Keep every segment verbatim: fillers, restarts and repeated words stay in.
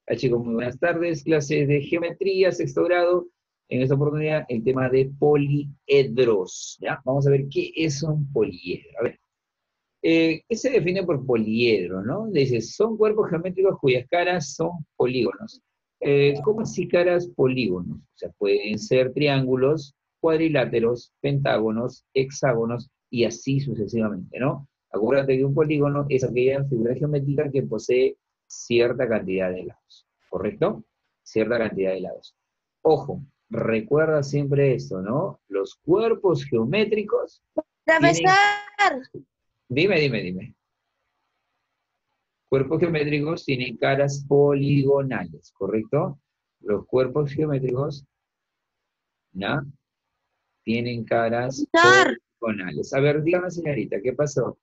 Hola chicos, muy buenas tardes. Clases de geometría, sexto grado. En esta oportunidad, el tema de poliedros. ¿Ya? Vamos a ver qué es un poliedro. A ver, eh, ¿qué se define por poliedro, no? Dice, son cuerpos geométricos cuyas caras son polígonos. Eh, ¿cómo así caras polígonos? O sea, pueden ser triángulos, cuadriláteros, pentágonos, hexágonos y así sucesivamente, ¿no? Acuérdate que un polígono es aquella figura geométrica que posee cierta cantidad de lados, ¿correcto? Cierta cantidad de lados. Ojo, recuerda siempre esto, ¿no? Los cuerpos geométricos tienen... Profesor, Dime, dime, dime. Cuerpos geométricos tienen caras poligonales, ¿correcto? Los cuerpos geométricos, ¿ya? Tienen caras profesor, poligonales. A ver, dígame, señorita, ¿qué pasó?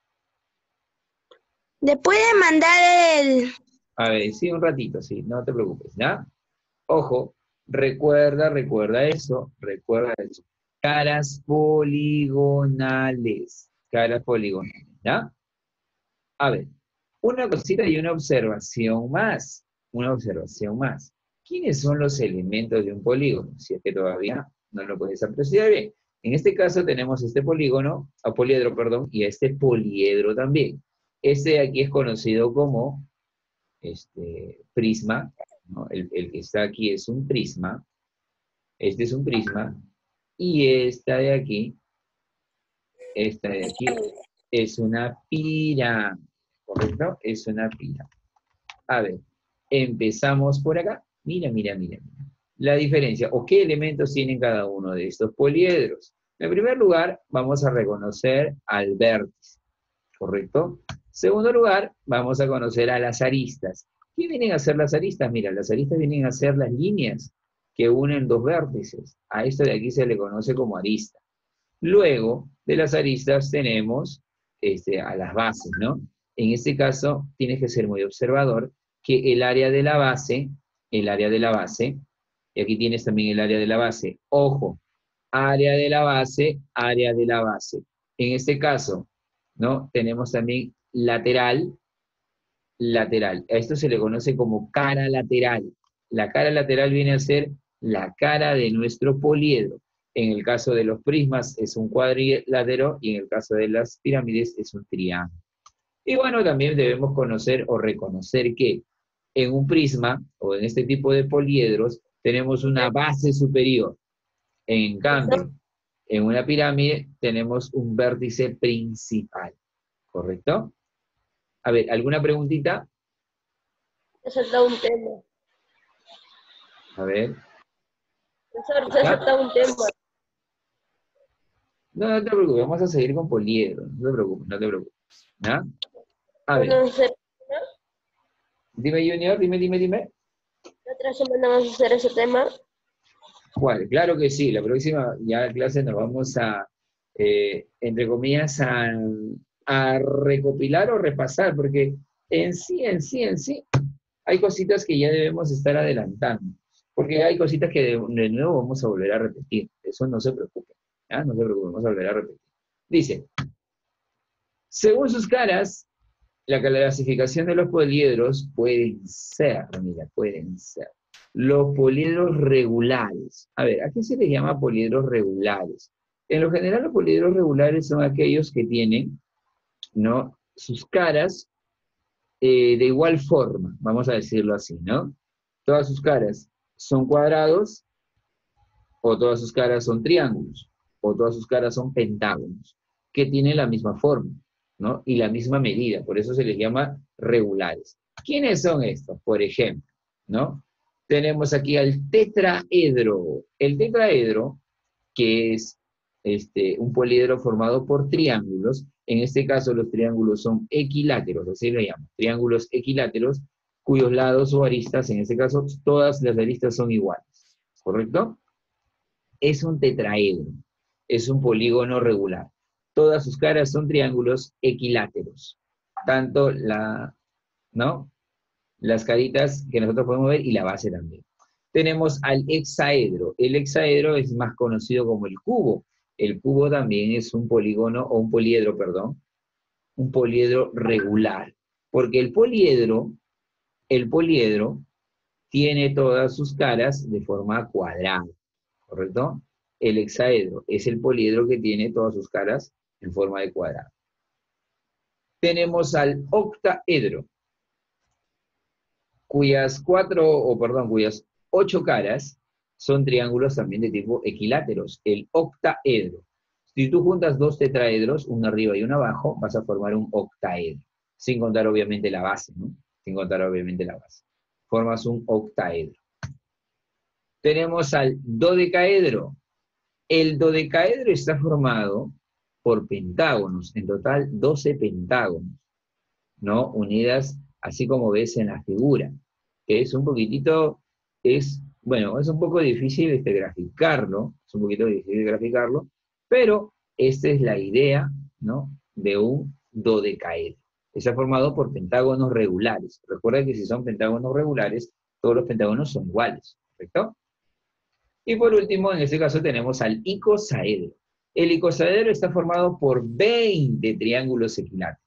¿le puede mandar el...? A ver, sí, un ratito, sí, no te preocupes, ¿ya? Ojo, recuerda, recuerda eso, recuerda eso. Caras poligonales, caras poligonales, ¿ya? A ver, una cosita y una observación más, una observación más. ¿Quiénes son los elementos de un polígono? Si es que todavía no lo puedes apreciar bien. En este caso tenemos este polígono, a poliedro, perdón, y a este poliedro también. Este de aquí es conocido como este, prisma, ¿no? El, el que está aquí es un prisma, este es un prisma, y esta de aquí, esta de aquí, es una pirámide, ¿correcto? Es una pirámide. A ver, empezamos por acá. Mira, mira, mira, mira. La diferencia, o qué elementos tienen cada uno de estos poliedros. En primer lugar, vamos a reconocer al vértice, ¿correcto? Segundo lugar, vamos a conocer a las aristas. ¿Qué vienen a ser las aristas? Mira, las aristas vienen a ser las líneas que unen dos vértices. A esto de aquí se le conoce como arista. Luego de las aristas tenemos este, a las bases, ¿no? En este caso, tienes que ser muy observador que el área de la base, el área de la base, y aquí tienes también el área de la base. Ojo, área de la base, área de la base. En este caso, ¿no? Tenemos también lateral, lateral. A esto se le conoce como cara lateral. La cara lateral viene a ser la cara de nuestro poliedro. En el caso de los prismas es un cuadrilátero y en el caso de las pirámides es un triángulo. Y bueno, también debemos conocer o reconocer que en un prisma o en este tipo de poliedros tenemos una base superior. En cambio, en una pirámide tenemos un vértice principal. ¿Correcto? A ver, ¿alguna preguntita? Se salta un tema. A ver. Profesor, se ¿Ya? salta un tema. No, no te preocupes, vamos a seguir con poliedro. No te preocupes, no te preocupes. ¿Ya? A ver, Bueno, se- dime Junior, dime, dime, dime. la otra semana vamos a hacer ese tema. ¿Cuál? Claro que sí, la próxima ya clase nos vamos a, eh, entre comillas, a, a recopilar o repasar, porque en sí, en sí, en sí, hay cositas que ya debemos estar adelantando, porque hay cositas que de, de nuevo vamos a volver a repetir, eso no se preocupe, ¿ya? No se preocupe, vamos a volver a repetir. Dice, según sus caras, la clasificación de los poliedros pueden ser, mira, pueden ser los poliedros regulares. A ver, ¿a qué se les llama poliedros regulares? En lo general, los poliedros regulares son aquellos que tienen, ¿no? Sus caras eh, de igual forma, vamos a decirlo así, ¿no? Todas sus caras son cuadrados, o todas sus caras son triángulos, o todas sus caras son pentágonos, que tienen la misma forma, ¿no? Y la misma medida, por eso se les llama regulares. ¿Quiénes son estos? Por ejemplo, ¿no? Tenemos aquí al tetraedro. El tetraedro, que es este, un poliedro formado por triángulos, en este caso los triángulos son equiláteros, así lo llamamos, triángulos equiláteros, cuyos lados o aristas, en este caso, todas las aristas son iguales, ¿correcto? Es un tetraedro, es un polígono regular. Todas sus caras son triángulos equiláteros. Tanto la, ¿no? Las caritas que nosotros podemos ver y la base también. Tenemos al hexaedro. El hexaedro es más conocido como el cubo. El cubo también es un polígono, o un poliedro, perdón, un poliedro regular. Porque el poliedro, el poliedro tiene todas sus caras de forma cuadrada, ¿correcto? El hexaedro es el poliedro que tiene todas sus caras en forma de cuadrado. Tenemos al octaedro, cuyas cuatro, o perdón, cuyas ocho caras son triángulos también de tipo equiláteros, el octaedro. Si tú juntas dos tetraedros, uno arriba y uno abajo, vas a formar un octaedro, sin contar obviamente la base, ¿no? Sin contar obviamente la base. Formas un octaedro. Tenemos al dodecaedro. El dodecaedro está formado por pentágonos, en total doce pentágonos, ¿no? Unidas, así como ves en la figura, que es un poquitito, es, bueno, es un poco difícil este, graficarlo, es un poquito difícil graficarlo, pero esta es la idea, ¿no? De un dodecaedro. Está formado por pentágonos regulares. Recuerda que si son pentágonos regulares, todos los pentágonos son iguales, ¿correcto? Y por último, en este caso tenemos al icosaedro. El icosaedro está formado por veinte triángulos equiláteros.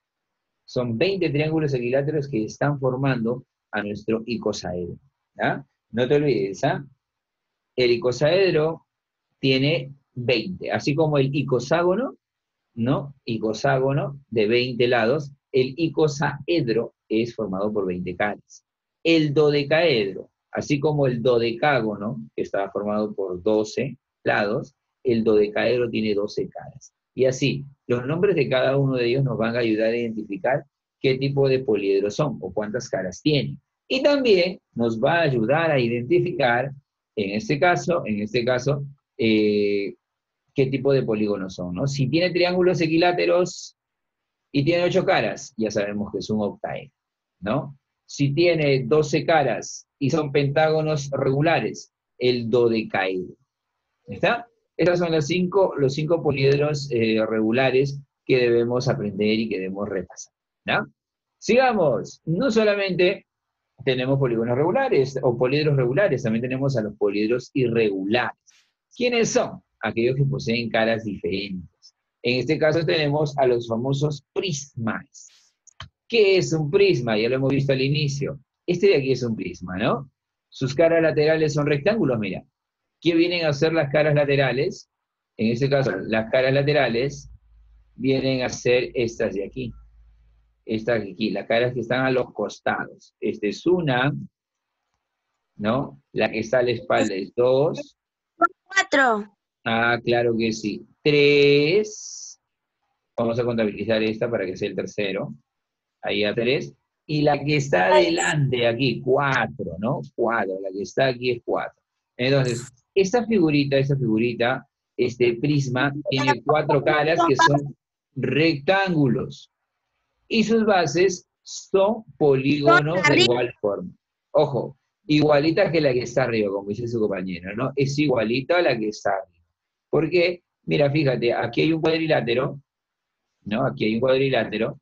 Son veinte triángulos equiláteros que están formando a nuestro icosaedro. ¿Ya? No te olvides, ¿ah? El icosaedro tiene veinte, así como el icoságono, ¿no? Icoságono de veinte lados, el icosaedro es formado por veinte caras. El dodecaedro, así como el dodecágono, que está formado por doce lados, el dodecaedro tiene doce caras. Y así, los nombres de cada uno de ellos nos van a ayudar a identificar qué tipo de poliedro son o cuántas caras tienen. Y también nos va a ayudar a identificar, en este caso, en este caso, eh, qué tipo de polígonos son, ¿no? Si tiene triángulos equiláteros y tiene ocho caras, ya sabemos que es un octaedro, ¿no? Si tiene doce caras y son pentágonos regulares, el dodecaedro. ¿Está? Estos son los cinco, los cinco poliedros eh, regulares que debemos aprender y que debemos repasar, ¿no? Sigamos. No solamente tenemos polígonos regulares o poliedros regulares, también tenemos a los poliedros irregulares. ¿Quiénes son? Aquellos que poseen caras diferentes. En este caso tenemos a los famosos prismas. ¿Qué es un prisma? Ya lo hemos visto al inicio. Este de aquí es un prisma, ¿no? Sus caras laterales son rectángulos, mira. ¿Qué vienen a ser las caras laterales? En este caso, las caras laterales vienen a ser estas de aquí. Estas de aquí, las caras que están a los costados. Esta es una, ¿no? La que está a la espalda es dos. Cuatro. Ah, claro que sí. Tres. Vamos a contabilizar esta para que sea el tercero. Ahí a tres. Y la que está adelante aquí, cuatro, ¿no? Cuatro. La que está aquí es cuatro. Entonces, esta figurita, esta figurita, este prisma, tiene cuatro caras que son rectángulos. Y sus bases son polígonos de igual forma. Ojo, igualita que la que está arriba, como dice su compañero, ¿no? Es igualita a la que está arriba. ¿Por qué? Mira, fíjate, aquí hay un cuadrilátero, ¿no? Aquí hay un cuadrilátero.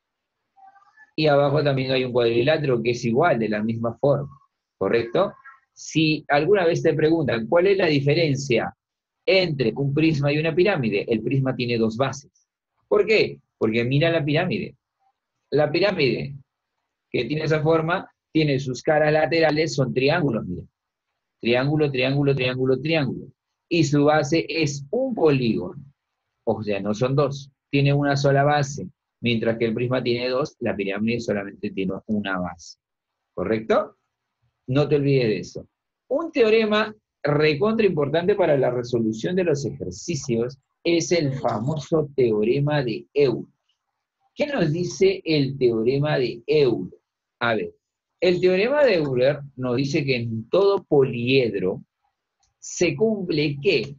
Y abajo también hay un cuadrilátero que es igual, de la misma forma, ¿correcto? Si alguna vez te preguntan, ¿cuál es la diferencia entre un prisma y una pirámide? El prisma tiene dos bases. ¿Por qué? Porque mira la pirámide. La pirámide, que tiene esa forma, tiene sus caras laterales, son triángulos, mira. Triángulo, triángulo, triángulo, triángulo. Y su base es un polígono. O sea, no son dos. Tiene una sola base. Mientras que el prisma tiene dos, la pirámide solamente tiene una base. ¿Correcto? No te olvides de eso. Un teorema recontra importante para la resolución de los ejercicios es el famoso teorema de Euler. ¿Qué nos dice el teorema de Euler? A ver, el teorema de Euler nos dice que en todo poliedro se cumple que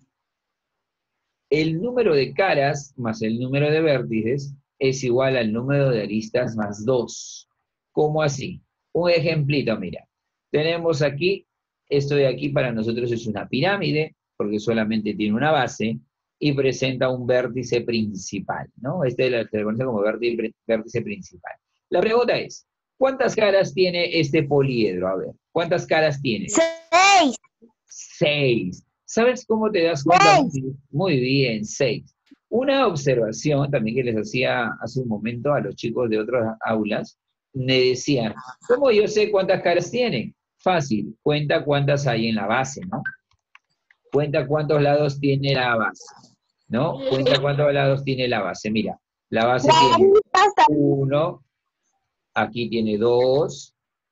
el número de caras más el número de vértices es igual al número de aristas más dos. ¿Cómo así? Un ejemplito, mira. Tenemos aquí, esto de aquí para nosotros es una pirámide, porque solamente tiene una base, y presenta un vértice principal, ¿no? Este se conoce como vértice, vértice principal. La pregunta es, ¿cuántas caras tiene este poliedro? A ver, ¿cuántas caras tiene? Seis. Seis. ¿Sabes cómo te das cuenta? Seis. Muy bien, seis. Una observación también que les hacía hace un momento a los chicos de otras aulas, me decían, ¿cómo yo sé cuántas caras tienen? Fácil, cuenta cuántas hay en la base, ¿no? Cuenta cuántos lados tiene la base, ¿no? Cuenta cuántos lados tiene la base. Mira, la base tiene uno, aquí tiene dos,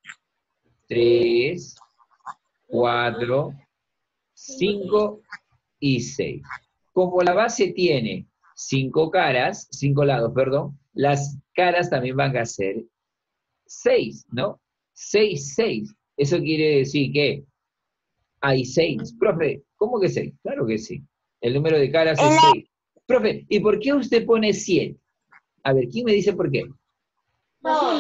tres, cuatro, cinco y seis. Como la base tiene cinco caras, cinco lados, perdón, las caras también van a ser seis, ¿no? seis, seis. Eso quiere decir que hay seis. Profe, ¿cómo que seis? Claro que sí. El número de caras es seis. Profe, ¿y por qué usted pone siete? A ver, ¿quién me dice por qué? Por,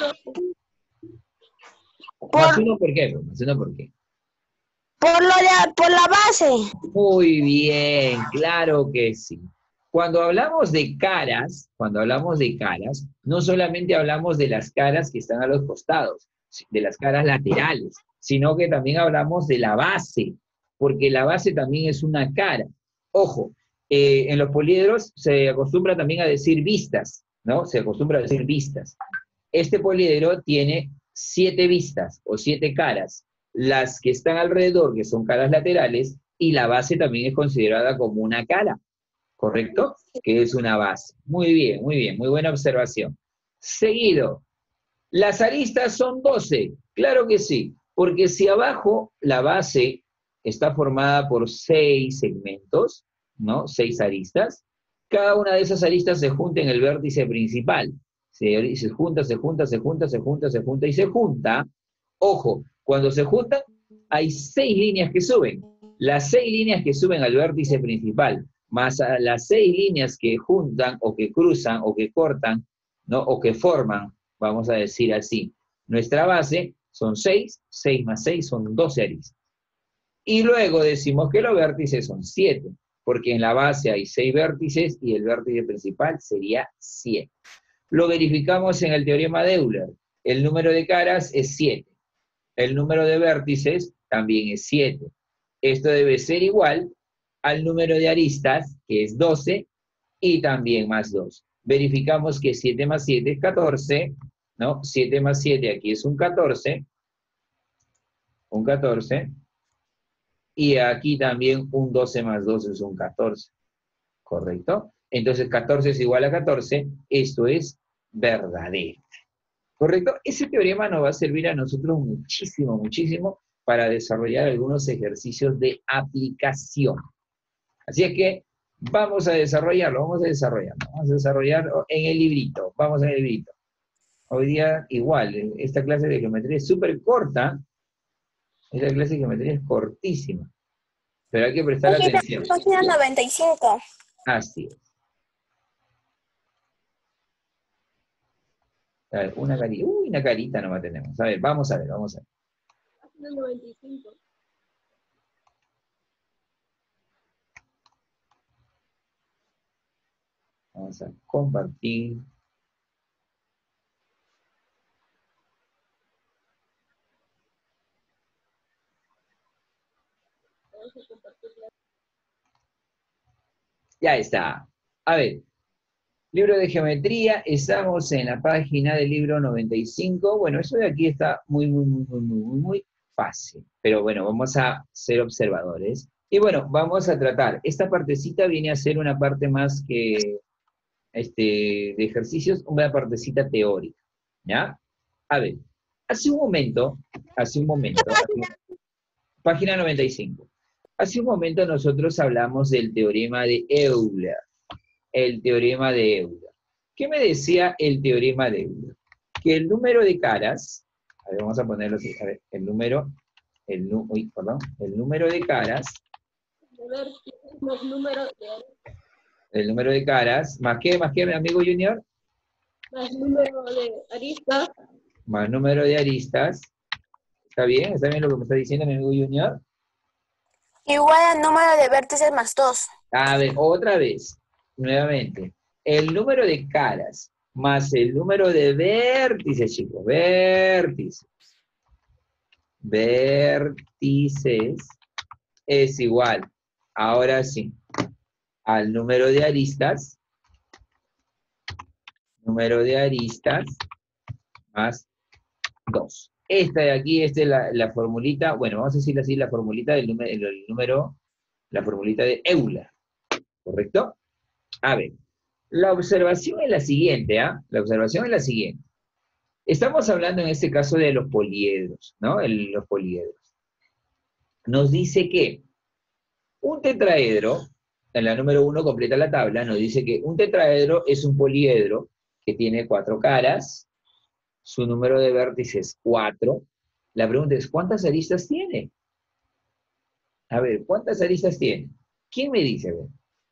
Más uno, ¿por qué? Más uno, ¿por qué? por, lo de, por la base. Muy bien, claro que sí. Cuando hablamos de caras, cuando hablamos de caras, no solamente hablamos de las caras que están a los costados, de las caras laterales, sino que también hablamos de la base, porque la base también es una cara. Ojo, eh, en los poliedros se acostumbra también a decir vistas, ¿no? Se acostumbra a decir vistas. Este poliedro tiene siete vistas o siete caras. Las que están alrededor, que son caras laterales, y la base también es considerada como una cara, ¿correcto? Que es una base. Muy bien, muy bien, muy buena observación. Seguido, las aristas son doce, claro que sí, porque si abajo la base está formada por seis segmentos, ¿no? Seis aristas, cada una de esas aristas se junta en el vértice principal. Se, se junta, se junta, se junta, se junta, se junta y se junta. Ojo, cuando se juntan, hay seis líneas que suben. Las seis líneas que suben al vértice principal, más a las seis líneas que juntan o que cruzan o que cortan, ¿no? O que forman, vamos a decir así, nuestra base, son seis, seis más seis son doce aristas. Y luego decimos que los vértices son siete, porque en la base hay seis vértices y el vértice principal sería siete. Lo verificamos en el teorema de Euler. El número de caras es siete. El número de vértices también es siete. Esto debe ser igual al número de aristas, que es doce, y también más dos. Verificamos que siete más siete es catorce, ¿no? siete más siete aquí es un catorce, un catorce, y aquí también un doce más dos es un catorce, ¿correcto? Entonces catorce es igual a catorce, esto es verdadero. ¿Correcto? Ese teorema nos va a servir a nosotros muchísimo, muchísimo para desarrollar algunos ejercicios de aplicación. Así es que vamos a desarrollarlo, vamos a desarrollarlo, vamos a desarrollarlo en el librito, vamos en el librito. Hoy día igual, esta clase de geometría es súper corta, esta clase de geometría es cortísima, pero hay que prestar atención. Página noventa y cinco. Así es. A ver, una carita, uy, una carita nomás tenemos. A ver, vamos a ver, vamos a ver. Página noventa y cinco. Vamos a compartir. Ya está. A ver, libro de geometría, estamos en la página del libro noventa y cinco. Bueno, eso de aquí está muy, muy, muy, muy, muy, muy fácil. Pero bueno, vamos a ser observadores. Y bueno, vamos a tratar. Esta partecita viene a ser una parte más que este, de ejercicios, una partecita teórica. ¿Ya? A ver, hace un momento, hace un momento, hace, página noventa y cinco. Hace un momento nosotros hablamos del teorema de Euler. El teorema de Euler. ¿Qué me decía el teorema de Euler? Que el número de caras, a ver, vamos a ponerlo así, a ver, el número, el, uy, perdón, el número de caras, Más número de, el número de caras, más qué, más qué, mi amigo Junior, más número de aristas, más número de aristas, ¿está bien? ¿Está bien lo que me está diciendo mi amigo Junior? Igual al número de vértices más dos. A ver, otra vez, nuevamente, el número de caras más el número de vértices, chicos, vértices, vértices es igual, ahora sí, al número de aristas, número de aristas más dos. Esta de aquí, esta es la, la formulita, bueno, vamos a decirle así, la formulita del número, el número, la formulita de Euler, ¿correcto? A ver, la observación es la siguiente, ¿ah? La observación es la siguiente. Estamos hablando en este caso de los poliedros, ¿no? El- los poliedros. Nos dice que un tetraedro, en la número uno completa la tabla, nos dice que un tetraedro es un poliedro que tiene cuatro caras, su número de vértices cuatro. La pregunta es, ¿cuántas aristas tiene? A ver, ¿cuántas aristas tiene? ¿Quién me dice? A ver,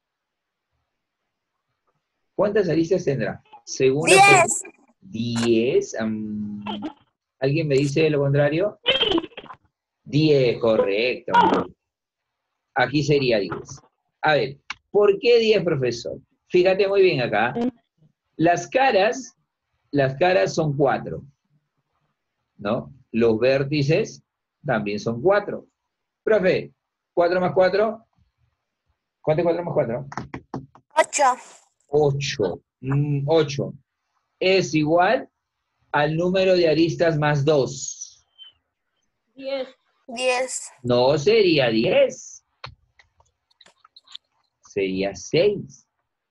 ¿cuántas aristas tendrá? Según la pregunta. Diez. diez. um, ¿Alguien me dice lo contrario? diez, correcto. Aquí sería diez. A ver, ¿por qué diez, profesor? Fíjate muy bien acá. Las caras, las caras son cuatro, ¿no? Los vértices también son cuatro. Profe, cuatro más cuatro. ¿Cuánto es cuatro más cuatro? Ocho. ocho. Mm, ocho. Es igual al número de aristas más dos. diez. Diez. No sería diez. Sería seis.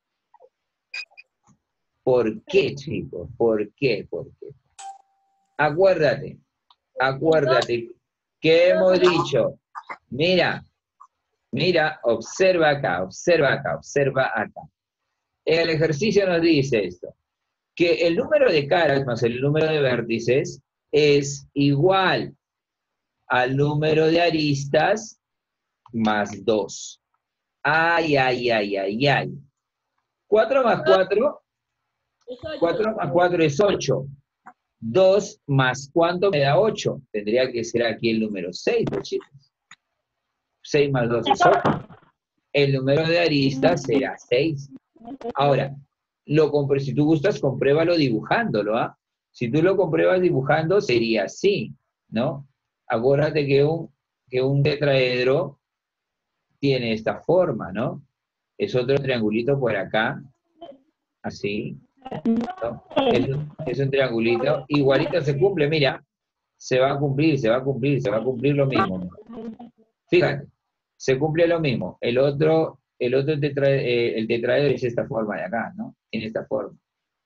¿Por qué, chicos? ¿Por qué? ¿Por qué? Acuérdate, acuérdate que hemos dicho, mira, mira, observa acá, observa acá, observa acá. El ejercicio nos dice esto, que el número de caras más el número de vértices es igual al número de aristas más dos. Ay, ay, ay, ay, ay. cuatro más cuatro, Es ocho. cuatro más cuatro es ocho. dos más ¿cuánto me da ocho? Tendría que ser aquí el número seis, pues, chicos. seis más dos es ocho. El número de aristas será seis. Ahora, lo compre, si tú gustas, compruébalo dibujándolo, ¿ah? Si tú lo compruebas dibujando, sería así, ¿no? Acuérdate que un, que un tetraedro tiene esta forma, ¿no? Es otro triangulito por acá, así, ¿no? Es un, es un triangulito, igualito se cumple, mira, se va a cumplir, se va a cumplir, se va a cumplir lo mismo. Fíjate, se cumple lo mismo. El otro, el otro tetra, eh, el tetraedro es esta forma de acá, ¿no? Tiene esta forma.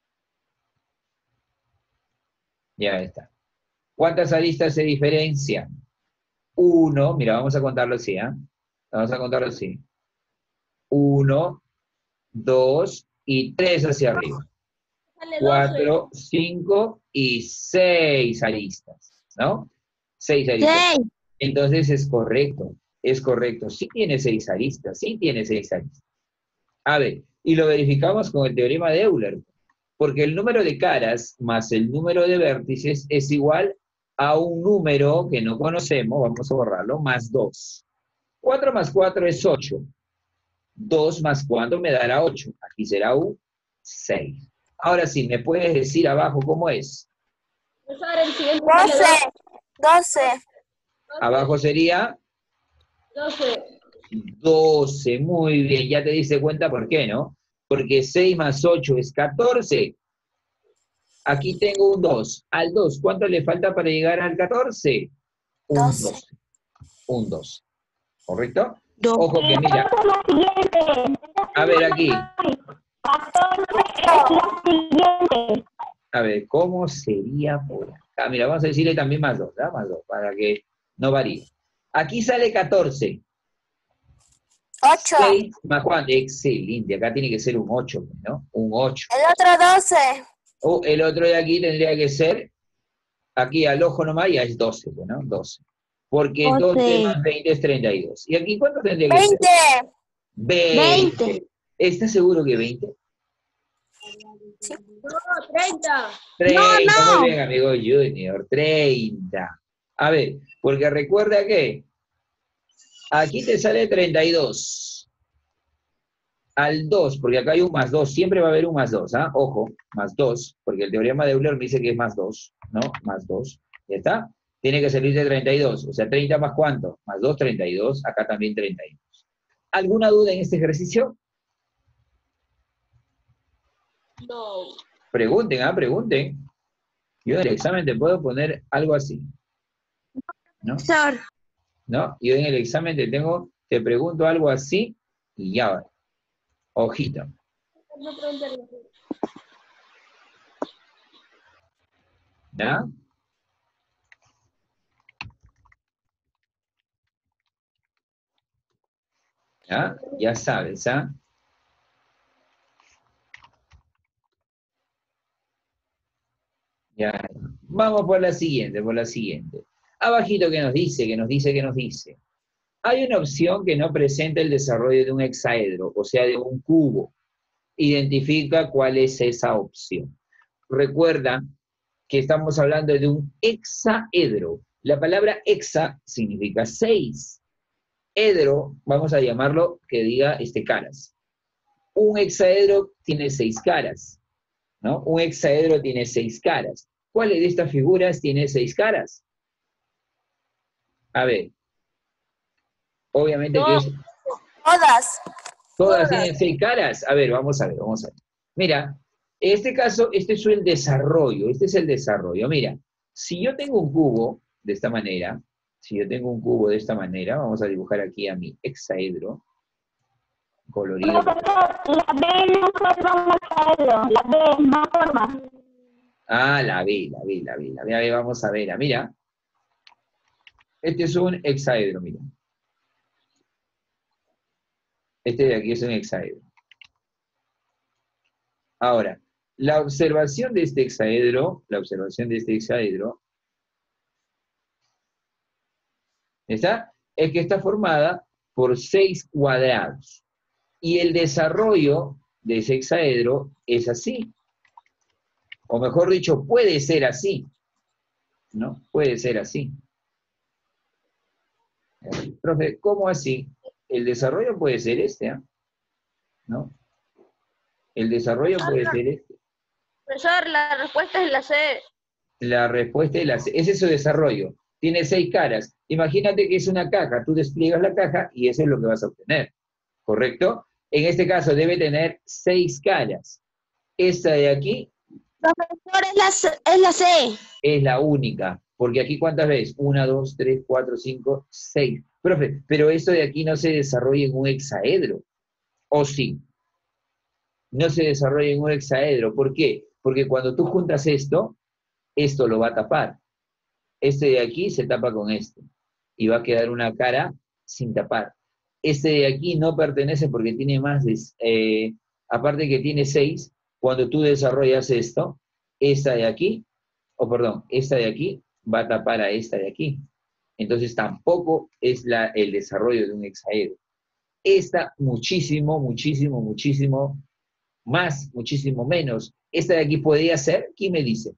Ya está. ¿Cuántas aristas se diferencian? Uno, mira, vamos a contarlo así, ¿ah? Vamos a contarlo así. Uno, dos y tres hacia arriba. Sale doce. Cuatro, cinco y seis aristas, ¿no? Seis aristas. Seis. Entonces es correcto, es correcto. Sí tiene seis aristas, sí tiene seis aristas. A ver, y lo verificamos con el teorema de Euler, porque el número de caras más el número de vértices es igual a un número que no conocemos, vamos a borrarlo, más dos. cuatro más cuatro es ocho. dos más cuatro me dará ocho. Aquí será un seis. Ahora sí, ¿me puedes decir abajo cómo es? Profesor, el siguiente sale Doce. Doce. Abajo sería doce. doce. Muy bien, ya te diste cuenta por qué, ¿no? Porque seis más ocho es catorce. Aquí tengo un dos. Al dos, ¿cuánto le falta para llegar al catorce? Un Doce. dos. Un dos. ¿Correcto? Dos. Ojo que mira. A ver aquí. A ver, ¿cómo sería por acá? Mira, vamos a decirle también más dos, ¿verdad? Más dos, para que no varíe. Aquí sale catorce. Ocho. seis más cuánto. Excelente. Acá tiene que ser un ocho, ¿no? Un ocho. El otro doce. O el otro de aquí tendría que ser, aquí al ojo nomás ya es doce, ¿no? doce. Porque doce más veinte es treinta y dos. ¿Y aquí cuánto tendría que ser? Veinte. veinte. ¿Estás seguro que veinte? Sí. No, treinta. treinta, No, no. muy bien, amigo Junior, treinta. A ver, porque recuerda que aquí te sale treinta y dos. Al dos, porque acá hay un más dos, siempre va a haber un más dos, ¿ah? Ojo, más dos, porque el teorema de Euler me dice que es más dos, ¿no? Más dos, ¿ya está? Tiene que salir de treinta y dos, o sea, treinta más ¿cuánto? Más dos, treinta y dos, acá también treinta y dos. ¿Alguna duda en este ejercicio? No. Pregunten, ¿ah? Pregunten. Yo en el examen te puedo poner algo así, ¿no? Profesor. ¿No? Yo en el examen te tengo, te pregunto algo así y ya va. Ojito. No preguntarle. ¿Ya? ¿Ya? Ya sabes, ¿ah? Ya. Vamos por la siguiente, por la siguiente. Abajito que nos dice, que nos dice, que nos dice. Hay una opción que no presenta el desarrollo de un hexaedro, o sea, de un cubo. Identifica cuál es esa opción. Recuerda que estamos hablando de un hexaedro. La palabra hexa significa seis. Edro, vamos a llamarlo que diga este, caras. Un hexaedro tiene seis caras, ¿no? Un hexaedro tiene seis caras. ¿Cuál de estas figuras tiene seis caras? A ver. Obviamente que es... Todas. Todas tienen seis caras. A ver, vamos a ver, vamos a ver. Mira, en este caso, este es el desarrollo, este es el desarrollo. Mira, si yo tengo un cubo de esta manera, si yo tengo un cubo de esta manera, vamos a dibujar aquí a mi hexaedro colorido. La B no forma un hexaedro, la B no forma. Ah, la B, la B, la B, la B, a ver, vamos a ver, mira. Este es un hexaedro, mira. Este de aquí es un hexaedro. Ahora, la observación de este hexaedro, la observación de este hexaedro, ¿está? Es que está formada por seis cuadrados. Y el desarrollo de ese hexaedro es así. O mejor dicho, puede ser así. ¿No? Puede ser así. Profe, ¿cómo así? El desarrollo puede ser este, ¿eh? ¿No? El desarrollo puede ser este. Profesor, la respuesta es la C. La respuesta es la C. Ese es su desarrollo. Tiene seis caras. Imagínate que es una caja. Tú despliegas la caja y eso es lo que vas a obtener. ¿Correcto? En este caso debe tener seis caras. Esta de aquí Profesor, es la, C- es la C. es la única. Porque aquí, ¿cuántas ves? Una, dos, tres, cuatro, cinco, seis. Profe, pero esto de aquí no se desarrolla en un hexaedro. ¿O sí? No se desarrolla en un hexaedro. ¿Por qué? Porque cuando tú juntas esto, esto lo va a tapar. Este de aquí se tapa con este. Y va a quedar una cara sin tapar. Este de aquí no pertenece porque tiene más de... Eh, aparte que tiene seis, cuando tú desarrollas esto, esta de aquí, o perdón, esta de aquí va a tapar a esta de aquí. Entonces tampoco es la, el desarrollo de un hexaedro. Esta muchísimo, muchísimo, muchísimo más, muchísimo menos. Esta de aquí podría ser, ¿quién me dice?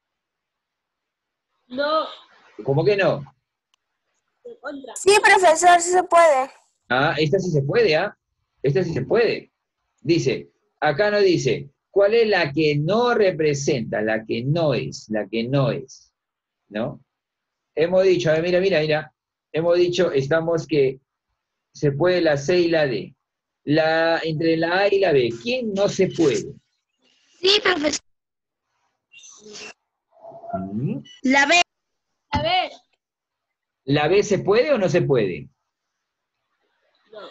No, ¿Cómo que no? de contra. Sí, profesor, sí se puede. Ah, esta sí se puede, ¿ah? Esta sí se puede. Dice, acá no dice, ¿cuál es la que no representa? La que no es, la que no es, ¿no? Hemos dicho, a ver, mira, mira, mira, hemos dicho, estamos que se puede la C y la D. La, entre la A y la B, ¿quién no se puede? Sí, profesor. ¿Mm? La B. A ver. ¿La B se puede o no se puede? No.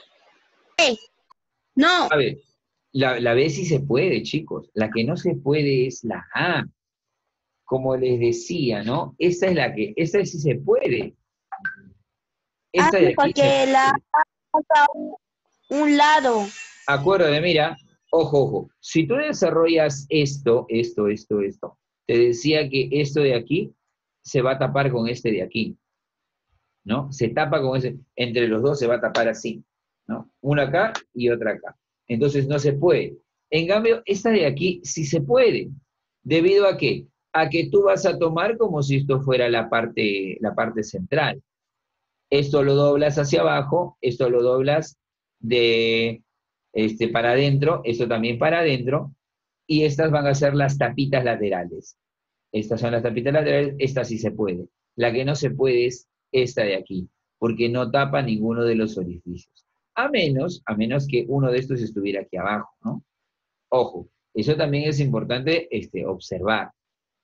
No. A ver, la, la B sí se puede, chicos. La que no se puede es la A. Como les decía, ¿no? Esta es la que, esta sí se puede. Ah, Esta de aquí porque se la puede. pasa un, un lado. Acuérdate, mira, ojo, ojo. Si tú desarrollas esto, esto, esto, esto, te decía que esto de aquí se va a tapar con este de aquí, ¿no? Se tapa con ese, entre los dos se va a tapar así, ¿no? Una acá y otra acá. Entonces no se puede. En cambio, esta de aquí sí se puede. ¿Debido a qué? A que tú vas a tomar como si esto fuera la parte, la parte central. Esto lo doblas hacia abajo, esto lo doblas de este, para adentro, esto también para adentro, y estas van a ser las tapitas laterales. Estas son las tapitas laterales, esta sí se puede. La que no se puede es esta de aquí, porque no tapa ninguno de los orificios. A menos, a menos que uno de estos estuviera aquí abajo, ¿no? Ojo, eso también es importante este, observar.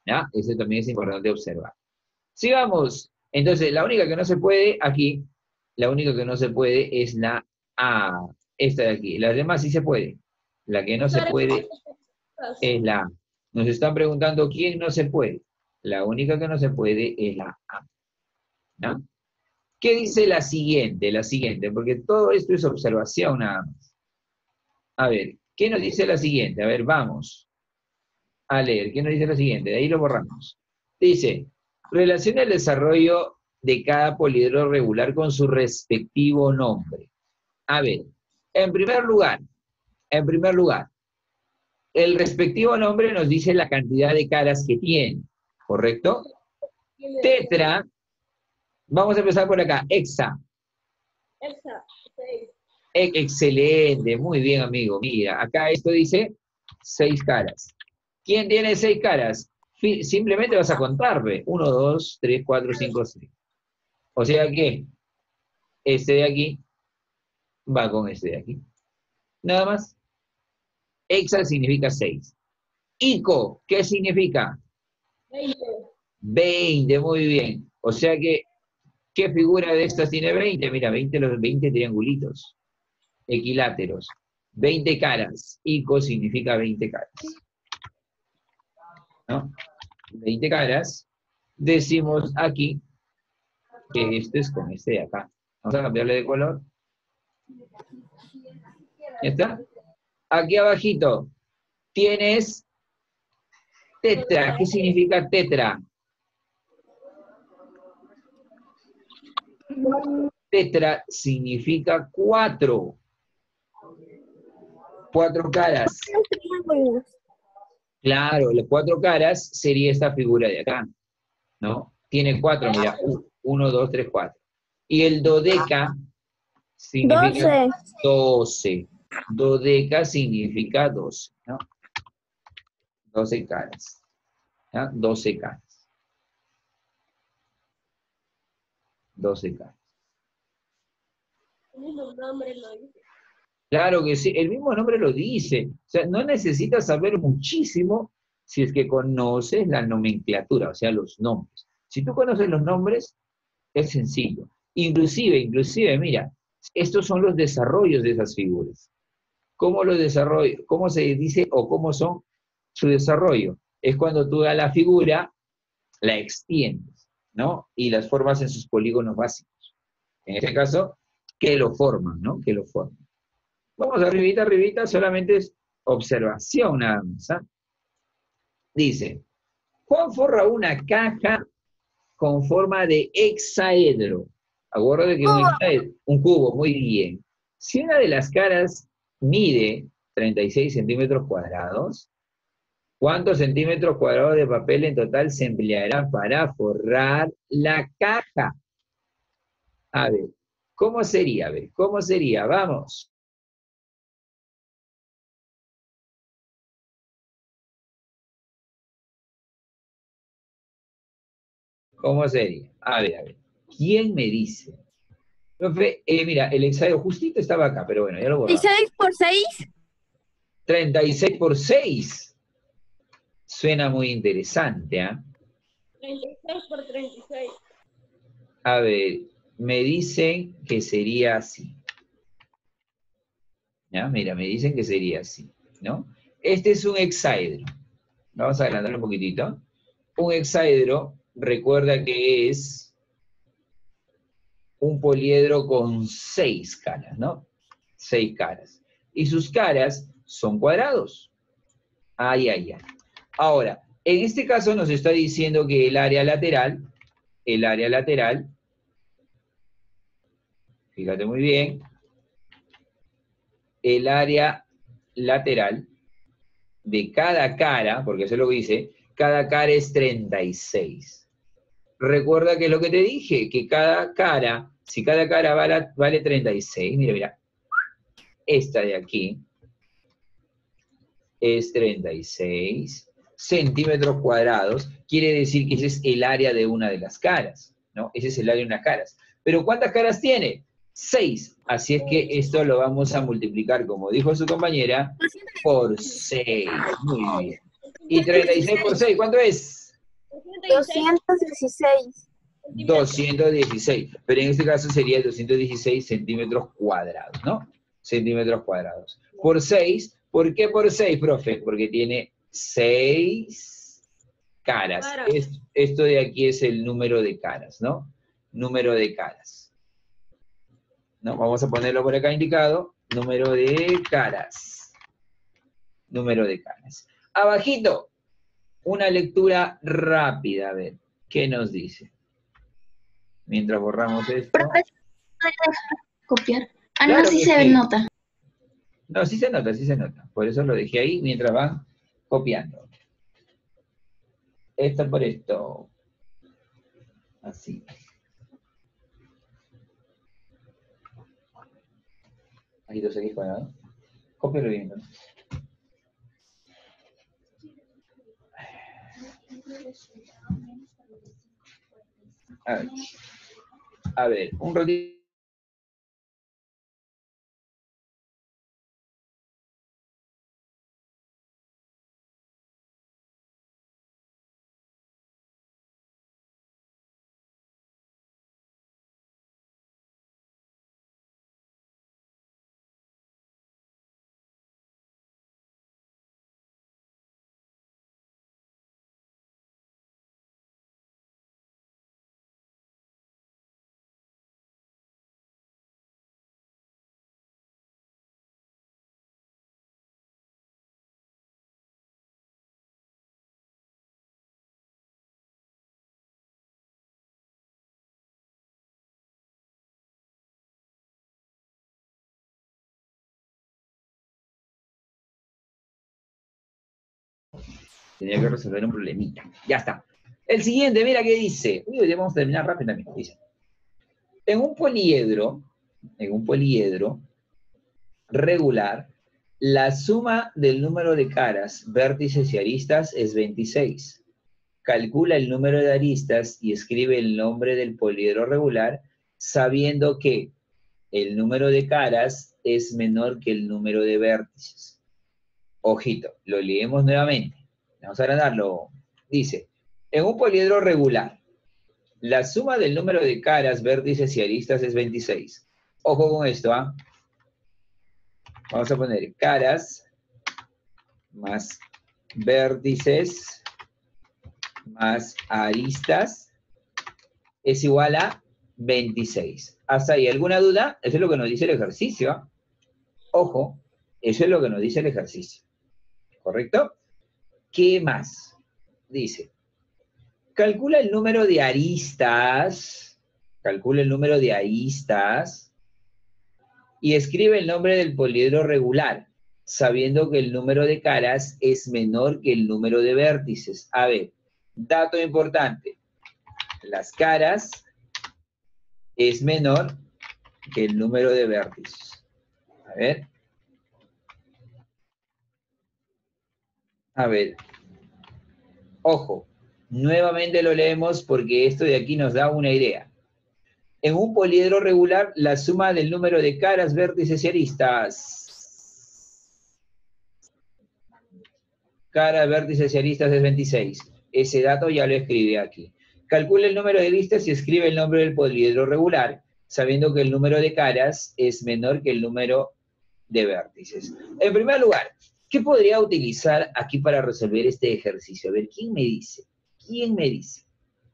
¿Ya? Eso también es importante observar. Sigamos. Entonces, la única que no se puede aquí, la única que no se puede es la A, esta de aquí. Las demás sí se puede. La que no se puede es la A. Nos están preguntando quién no se puede. La única que no se puede es la A. ¿Ya? ¿Qué dice la siguiente? La siguiente, porque todo esto es observación nada más. A ver, ¿qué nos dice la siguiente? A ver, vamos a leer. ¿Qué nos dice la siguiente? De ahí lo borramos. Dice, relaciona el desarrollo de cada poliedro regular con su respectivo nombre. A ver, en primer lugar, en primer lugar, el respectivo nombre nos dice la cantidad de caras que tiene, ¿correcto? Tetra, vamos a empezar por acá, hexa. Hexa, seis. Excelente, muy bien, amigo. Mira, acá esto dice seis caras. ¿Quién tiene seis caras? Simplemente vas a contarme. Uno, dos, tres, cuatro, cinco, seis. O sea que este de aquí va con este de aquí. Nada más. Hexa significa seis. Ico, ¿qué significa? veinte. veinte, muy bien. O sea que, ¿qué figura de estas tiene veinte? Mira, veinte, los veinte triangulitos equiláteros. veinte caras. Ico significa veinte caras. ¿No? veinte caras. Decimos aquí que este es con este de acá. Vamos a cambiarle de color. ¿Ya está? Aquí abajito tienes tetra. ¿Qué significa tetra? Tetra significa cuatro. Cuatro caras. Claro, las cuatro caras sería esta figura de acá, ¿no? Tiene cuatro, mira, uno, dos, tres, cuatro. Y el dodeca significa doce. Dodeca significa doce, ¿no? doce caras. ¿Ya? doce caras. doce caras. El mismo nombre lo dice. Claro que sí, el mismo nombre lo dice. O sea, no necesitas saber muchísimo si es que conoces la nomenclatura, o sea, los nombres. Si tú conoces los nombres, es sencillo. Inclusive, inclusive, mira, estos son los desarrollos de esas figuras. ¿Cómo los desarrollo? ¿Cómo se dice o cómo son su desarrollo? Es cuando tú a la figura la extiendes, ¿no? Y las formas en sus polígonos básicos. En este caso, que lo forman, ¿no? Que lo forman. Vamos arribita, arribita, solamente es observación nada más. ¿eh? Dice, Juan forra una caja con forma de hexaedro. Acuérdate que un hexaedro, un cubo, muy bien. Si una de las caras mide treinta y seis centímetros cuadrados, ¿cuántos centímetros cuadrados de papel en total se emplearán para forrar la caja? A ver, ¿cómo sería? A ver, ¿cómo sería? Vamos. ¿Cómo sería? A ver, a ver. ¿Quién me dice? Profe, eh, mira, el hexaedro justito estaba acá, pero bueno, ya lo borramos. ¿seis por seis? treinta y seis por seis. Suena muy interesante, ¿ah? ¿eh? treinta y seis por treinta y seis. A ver, me dicen que sería así. ¿Ya? Mira, me dicen que sería así, ¿no? Este es un hexaedro. Vamos a agrandarlo un poquitito. Un hexaedro, recuerda que es un poliedro con seis caras, ¿no? Seis caras. Y sus caras son cuadrados. Ay, ay, ay. Ahora, en este caso nos está diciendo que el área lateral, el área lateral, fíjate muy bien, el área lateral de cada cara, porque eso es lo que dice, cada cara es treinta y seis. Recuerda que es lo que te dije, que cada cara, si cada cara vale, vale treinta y seis, mira, mira, esta de aquí es treinta y seis centímetros cuadrados, quiere decir que ese es el área de una de las caras, ¿no? Ese es el área de unas caras. ¿Pero cuántas caras tiene? seis. Así es que esto lo vamos a multiplicar, como dijo su compañera, por seis. Muy bien. ¿Y treinta y seis por seis cuánto es? doscientos dieciséis. doscientos dieciséis, pero en este caso sería doscientos dieciséis centímetros cuadrados, ¿no? Centímetros cuadrados. Por seis, ¿por qué por seis, profe? Porque tiene seis caras. Es- esto de aquí es el número de caras, ¿no? Número de caras. ¿No? Vamos a ponerlo por acá indicado. Número de caras. Número de caras. Abajito, una lectura rápida, a ver, ¿qué nos dice? Mientras borramos esto. Copiar. Ah, Claro no, sí que se sí. nota. No, sí se nota, sí se nota. Por eso lo dejé ahí mientras van copiando. Esto por esto. Así. Ahí dos x cuadrado. Cópialo bien, ¿no? A ver. A ver, un ratito. Tenía que resolver un problemita. Ya está. El siguiente, mira qué dice. Uy, ya vamos a terminar rápido también. Dice. En un poliedro, en un poliedro regular, la suma del número de caras, vértices y aristas es veintiséis. Calcula el número de aristas y escribe el nombre del poliedro regular, sabiendo que el número de caras es menor que el número de vértices. Ojito, lo leemos nuevamente. Vamos a agrandarlo. Dice, en un poliedro regular, la suma del número de caras, vértices y aristas es veintiséis. Ojo con esto, ¿ah? Vamos a poner caras más vértices más aristas es igual a veintiséis. ¿Hasta ahí alguna duda? Eso es lo que nos dice el ejercicio, ¿ah? Ojo, eso es lo que nos dice el ejercicio. ¿Correcto? ¿Qué más? Dice, calcula el número de aristas, calcula el número de aristas y escribe el nombre del poliedro regular, sabiendo que el número de caras es menor que el número de vértices. A ver, dato importante, las caras es menor que el número de vértices. A ver. A ver. Ojo, nuevamente lo leemos porque esto de aquí nos da una idea. En un poliedro regular, la suma del número de caras, vértices y aristas. Caras, vértices y aristas es veintiséis. Ese dato ya lo escribí aquí. Calcula el número de aristas y escribe el nombre del poliedro regular, sabiendo que el número de caras es menor que el número de vértices. En primer lugar, ¿qué podría utilizar aquí para resolver este ejercicio? A ver, ¿quién me dice? ¿Quién me dice?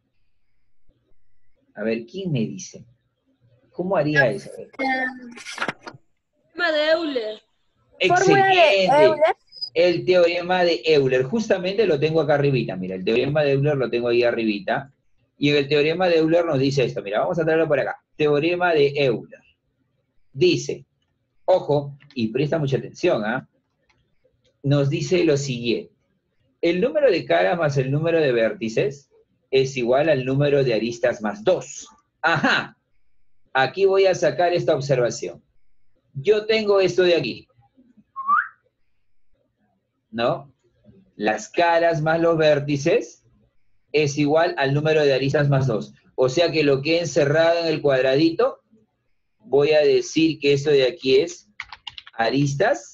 A ver, ¿quién me dice? ¿Cómo haría eso? Teorema de Euler. Fórmula de Excelente. Euler. El teorema de Euler. Justamente lo tengo acá arribita. Mira, el teorema de Euler lo tengo ahí arribita. Y en el teorema de Euler nos dice esto. Mira, vamos a traerlo por acá. Teorema de Euler. Dice, ojo, y presta mucha atención, ¿ah? Nos dice lo siguiente. El número de caras más el número de vértices es igual al número de aristas más dos. Ajá. Aquí voy a sacar esta observación. Yo tengo esto de aquí. ¿No? Las caras más los vértices es igual al número de aristas más dos. O sea que lo que he encerrado en el cuadradito, voy a decir que esto de aquí es aristas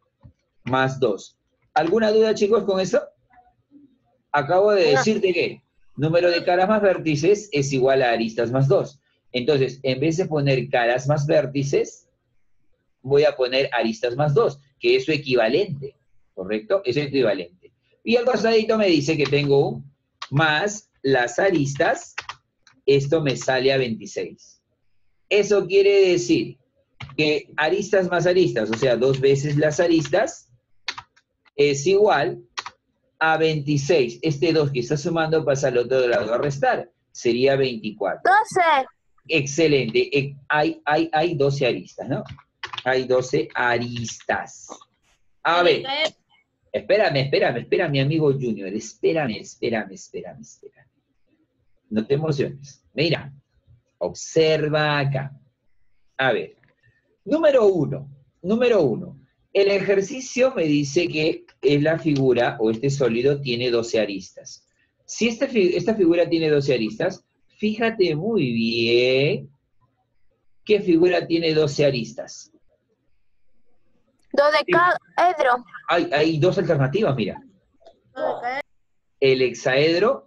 más dos. ¿Alguna duda, chicos, con eso? Acabo de decirte que Número de caras más vértices es igual a aristas más dos. Entonces, en vez de poner caras más vértices, voy a poner aristas más dos, que es su equivalente, ¿correcto? Es el equivalente. Y al costadito me dice que tengo un más las aristas, esto me sale a veintiséis. Eso quiere decir que aristas más aristas, o sea, dos veces las aristas, es igual a veintiséis. Este dos que está sumando pasa al otro lado a restar. Sería veinticuatro. doce. Excelente. Eh, Hay, hay, hay doce aristas, ¿no? Hay doce aristas. A ver, espérame, espérame, espérame, mi amigo Junior. Espérame, espérame, espérame, espérame. No te emociones. Mira, observa acá. A ver, número uno, número uno. El ejercicio me dice que es la figura, o este sólido, tiene doce aristas. Si esta, fi- esta figura tiene doce aristas, fíjate muy bien qué figura tiene doce aristas. Dodecaedro. Hay, hay dos alternativas, mira. El hexaedro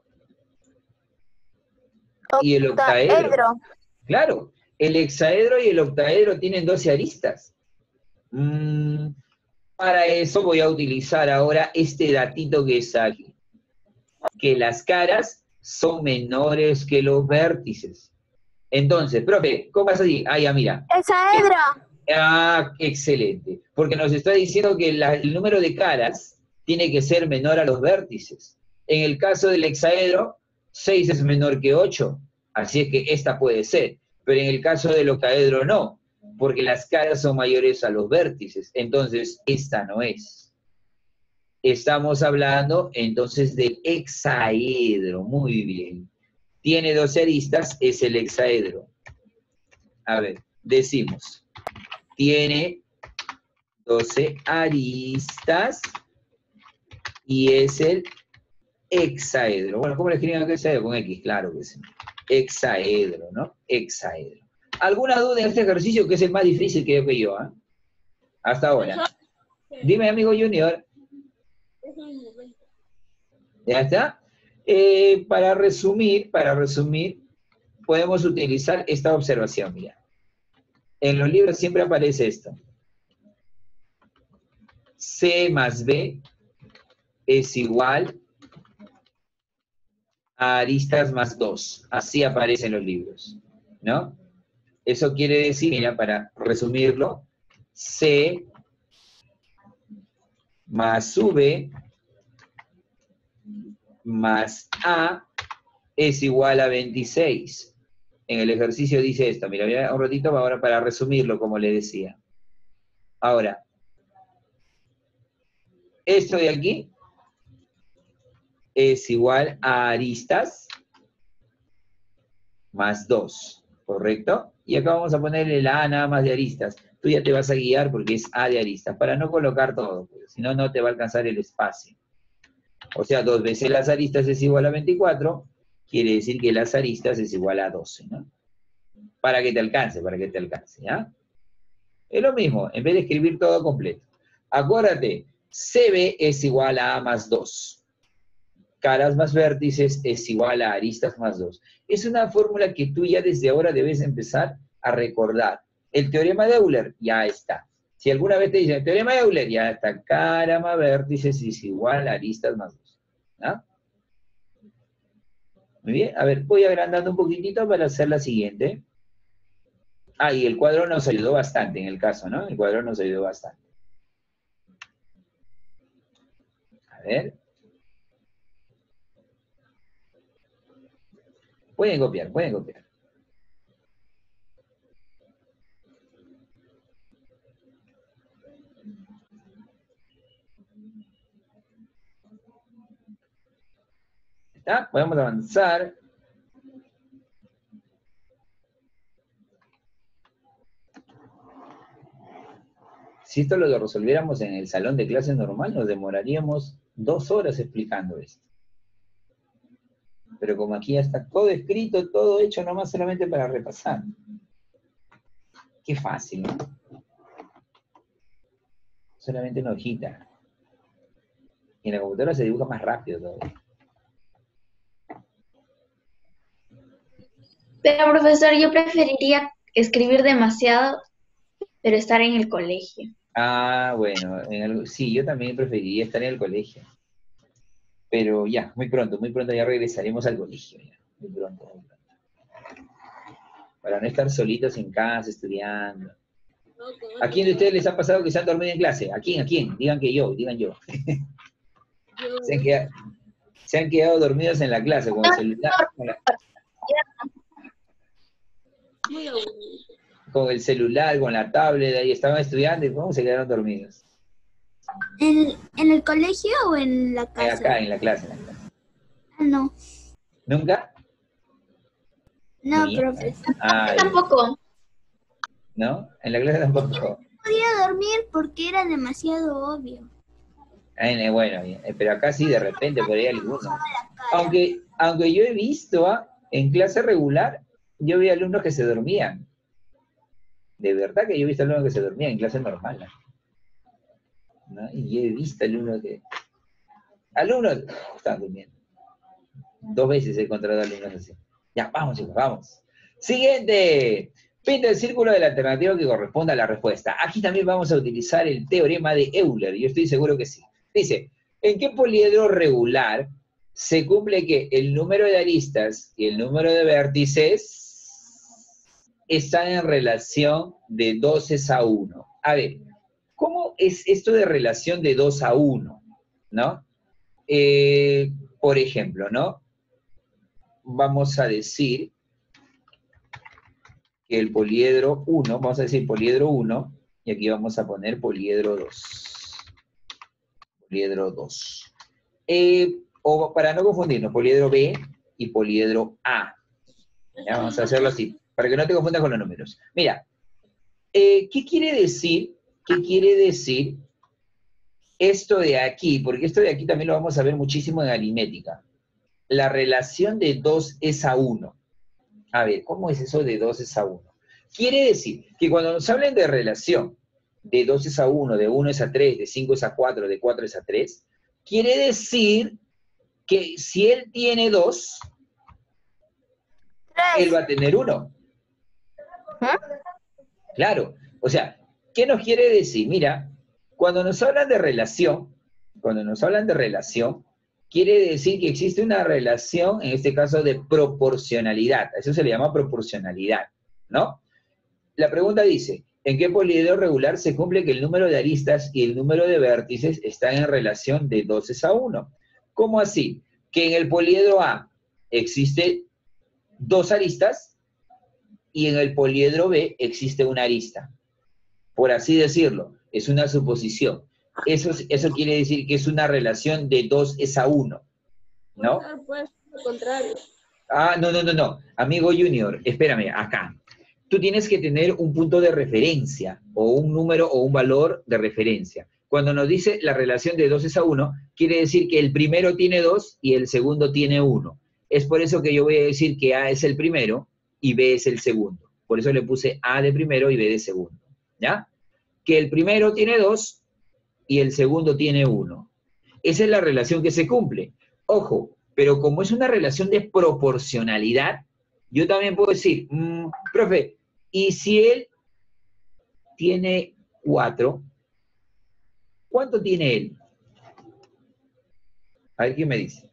y el octaedro. Octaedro. Claro, el hexaedro y el octaedro tienen doce aristas. Mm, para eso voy a utilizar ahora este datito que es aquí. Que las caras son menores que los vértices. Entonces, profe, ¿cómo pasa así? Ah, ya, mira. Hexaedro. Ah, excelente. Porque nos está diciendo que la- el número de caras tiene que ser menor a los vértices. En el caso del hexaedro, seis es menor que ocho. Así es que esta puede ser. Pero en el caso del octaedro no, porque las caras son mayores a los vértices. Entonces, esta no es. Estamos hablando entonces del hexaedro. Muy bien. Tiene doce aristas, es el hexaedro. A ver, decimos. Tiene doce aristas y es el hexaedro. Bueno, ¿cómo le escriben aquí hexaedro? Con X, claro que sí. Hexaedro, ¿no? Hexaedro. ¿Alguna duda en este ejercicio que es el más difícil que yo que yo, ¿ah? Hasta ahora. Dime, amigo Junior. ¿Ya está? Eh, para resumir, para resumir, podemos utilizar esta observación, mira. En los libros siempre aparece esto. C más B es igual a aristas más dos. Así aparece en los libros, ¿no? Eso quiere decir, mira, para resumirlo, C más V más A es igual a veintiséis. En el ejercicio dice esto. Mira, mira un ratito ahora para resumirlo, como le decía. Ahora, esto de aquí es igual a aristas más dos, ¿correcto? Y acá vamos a ponerle la A nada más de aristas. Tú ya te vas a guiar porque es A de aristas, para no colocar todo, porque si no, no te va a alcanzar el espacio. O sea, dos veces las aristas es igual a veinticuatro, quiere decir que las aristas es igual a doce, ¿no? Para que te alcance, para que te alcance, ¿ya? Es lo mismo, en vez de escribir todo completo. Acuérdate, C B es igual a A más dos. Caras más vértices es igual a aristas más dos. Es una fórmula que tú ya desde ahora debes empezar a recordar. El teorema de Euler ya está. Si alguna vez te dicen el teorema de Euler, ya está. Cara más vértices es igual a aristas más dos. ¿Ah? Muy bien. A ver, voy agrandando un poquitito para hacer la siguiente. Ah, y el cuadro nos ayudó bastante en el caso, ¿no? El cuadro nos ayudó bastante. A ver. Pueden copiar, pueden copiar. ¿Está? Podemos avanzar. Si esto lo resolviéramos en el salón de clases normal, nos demoraríamos dos horas explicando esto. Pero como aquí ya está todo escrito, todo hecho, nomás solamente para repasar. Qué fácil, ¿no? Solamente una hojita. Y en la computadora se dibuja más rápido todavía. Pero, profesor, yo preferiría escribir demasiado, pero estar en el colegio. Ah, bueno, en el- sí, yo también preferiría estar en el colegio. Pero ya, muy pronto, muy pronto ya regresaremos al colegio. Ya. Muy pronto, muy pronto. Para no estar solitos en casa estudiando. No, con ¿A otro quién de ustedes profe. les ha pasado que se han dormido en clase? ¿A quién? ¿A quién? Digan que yo, digan yo. Yo, Se han quedado, se han quedado dormidos en la clase con el celular, con, la- muy aburrido. con el celular, con la tablet, ahí estaban estudiando y ¿cómo se quedaron dormidos? ¿En, en el colegio o en la Eh, casa? Acá, en la clase, en la clase. Ah, no, ¿Nunca? no, Ni- profesor. Ah, ya. Tampoco. ¿No? En la clase tampoco. Podía dormir porque era demasiado obvio. Ah, eh, bueno, eh, pero acá sí, de repente, por ahí algunos. Aunque, aunque yo he visto, ah, en clase regular, yo vi alumnos que se dormían. De verdad que yo he visto alumnos que se dormían en clase normal. ¿No? ¿No? Y he visto alumnos que... Alumnos, estaban durmiendo. Dos veces he encontrado alumnos así. Ya, vamos chicos, vamos. Siguiente. Pinta el círculo de la alternativa que corresponda a la respuesta. Aquí también vamos a utilizar el teorema de Euler. Yo estoy seguro que sí. Dice, ¿en qué poliedro regular se cumple que el número de aristas y el número de vértices están en relación de dos a uno? A ver, ¿cómo es esto de relación de dos a uno? ¿No? Eh, por ejemplo, ¿no? Vamos a decir que el poliedro uno, vamos a decir poliedro uno, y aquí vamos a poner poliedro dos. Poliedro dos. Eh, o para no confundirnos, poliedro B y poliedro A. Ya, vamos a hacerlo así, para que no te confundas con los números. Mira, eh, ¿qué quiere decir? ¿Qué quiere decir esto de aquí? Porque esto de aquí también lo vamos a ver muchísimo en aritmética. La relación de dos es a uno. A ver, ¿cómo es eso de dos es a uno? Quiere decir que cuando nos hablen de relación de dos es a uno, de uno es a tres, de cinco es a cuatro, de cuatro es a tres, quiere decir que si él tiene dos, él va a tener uno. Claro, o sea, ¿qué nos quiere decir? Mira, cuando nos hablan de relación, cuando nos hablan de relación, quiere decir que existe una relación, en este caso, de proporcionalidad. Eso se le llama proporcionalidad, ¿no? La pregunta dice, ¿en qué poliedro regular se cumple que el número de aristas y el número de vértices están en relación de dos a uno? ¿Cómo así? Que en el poliedro A existe dos aristas y en el poliedro B existe una arista. Por así decirlo, es una suposición. Eso, eso quiere decir que es una relación de dos es a uno, ¿no? Pues, lo contrario. Ah, no, no, no, no. Amigo Junior, espérame, acá. Tú tienes que tener un punto de referencia, o un número o un valor de referencia. Cuando nos dice la relación de dos es a uno, quiere decir que el primero tiene dos y el segundo tiene uno. Es por eso que yo voy a decir que A es el primero y B es el segundo. Por eso le puse A de primero y B de segundo, ¿ya? Que el primero tiene dos y el segundo tiene uno. Esa es la relación que se cumple. Ojo, pero como es una relación de proporcionalidad, yo también puedo decir, mmm, profe, ¿y si él tiene cuatro? ¿Cuánto tiene él? A ver, ¿quién me dice?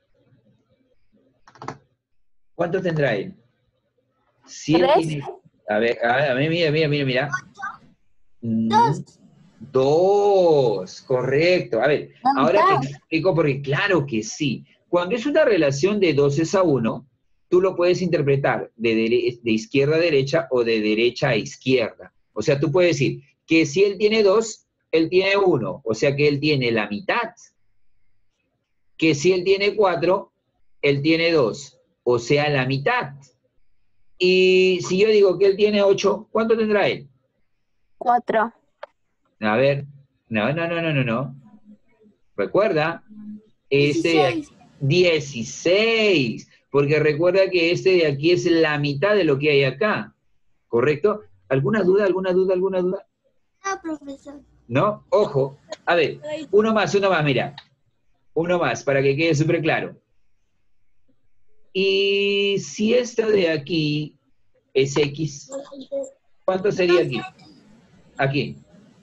¿Cuánto tendrá él? Si él ¿Tres? tiene... A ver, a ver, a ver, mira, mira, mira, mira. Mm, Dos. Dos, correcto. A ver, La ahora te mitad. explico porque claro que sí. Cuando es una relación de dos es a uno, tú lo puedes interpretar de, dere- de izquierda a derecha o de derecha a izquierda. O sea, tú puedes decir que si él tiene dos, él tiene uno. O sea que él tiene la mitad. Que si él tiene cuatro, él tiene dos. O sea, la mitad. Y si yo digo que él tiene ocho, ¿cuánto tendrá él? Cuatro. A ver, no, no, no, no, no, no. Recuerda, este de aquí, dieciséis. dieciséis, porque recuerda que este de aquí es la mitad de lo que hay acá, ¿correcto? ¿Alguna duda, alguna duda, alguna duda? No, profesor. ¿No? Ojo, a ver, uno más, uno más, mira. Uno más, para que quede súper claro. Y si esta de aquí Es X. ¿Cuánto sería aquí? Aquí.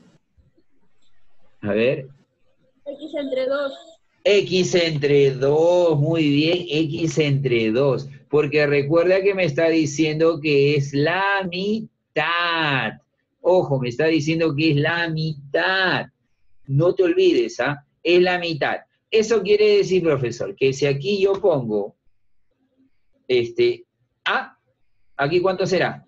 A ver. X entre dos. X entre dos, muy bien, X entre dos. Porque recuerda que me está diciendo que es la mitad. Ojo, me está diciendo que es la mitad. No te olvides, ¿ah? Es la mitad. Eso quiere decir, profesor, que si aquí yo pongo este A, ¿aquí cuánto será?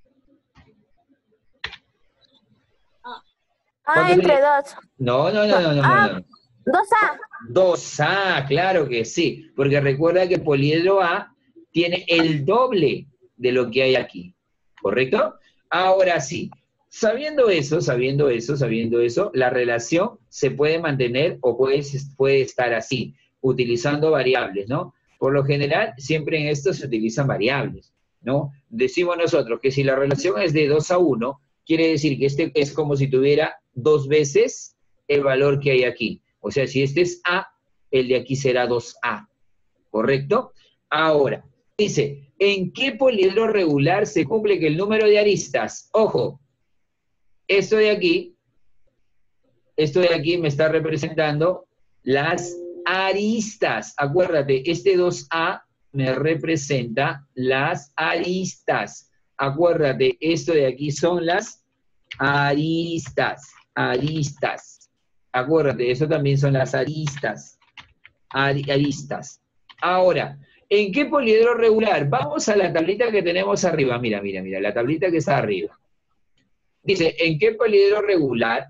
Ah, entre dos. No, no, no, no, no, no, no. Dos A. dos A, claro que sí, porque recuerda que el poliedro A tiene el doble de lo que hay aquí, ¿correcto? Ahora sí, sabiendo eso, sabiendo eso, sabiendo eso, la relación se puede mantener o puede, puede estar así, utilizando variables, ¿no? Por lo general, siempre en esto se utilizan variables, ¿no? Decimos nosotros que si la relación es de dos a uno, quiere decir que este es como si tuviera dos veces el valor que hay aquí. O sea, si este es A, el de aquí será dos A, ¿correcto? Ahora, dice, ¿en qué poliedro regular se cumple que el número de aristas? Ojo, esto de aquí, esto de aquí me está representando las aristas. Acuérdate, este dos A me representa las aristas. Acuérdate, esto de aquí son las aristas, aristas. Acuérdate, eso también son las aristas. Ar- aristas. Ahora, ¿en qué poliedro regular? Vamos a la tablita que tenemos arriba. Mira, mira, mira, la tablita que está arriba. Dice, ¿en qué poliedro regular?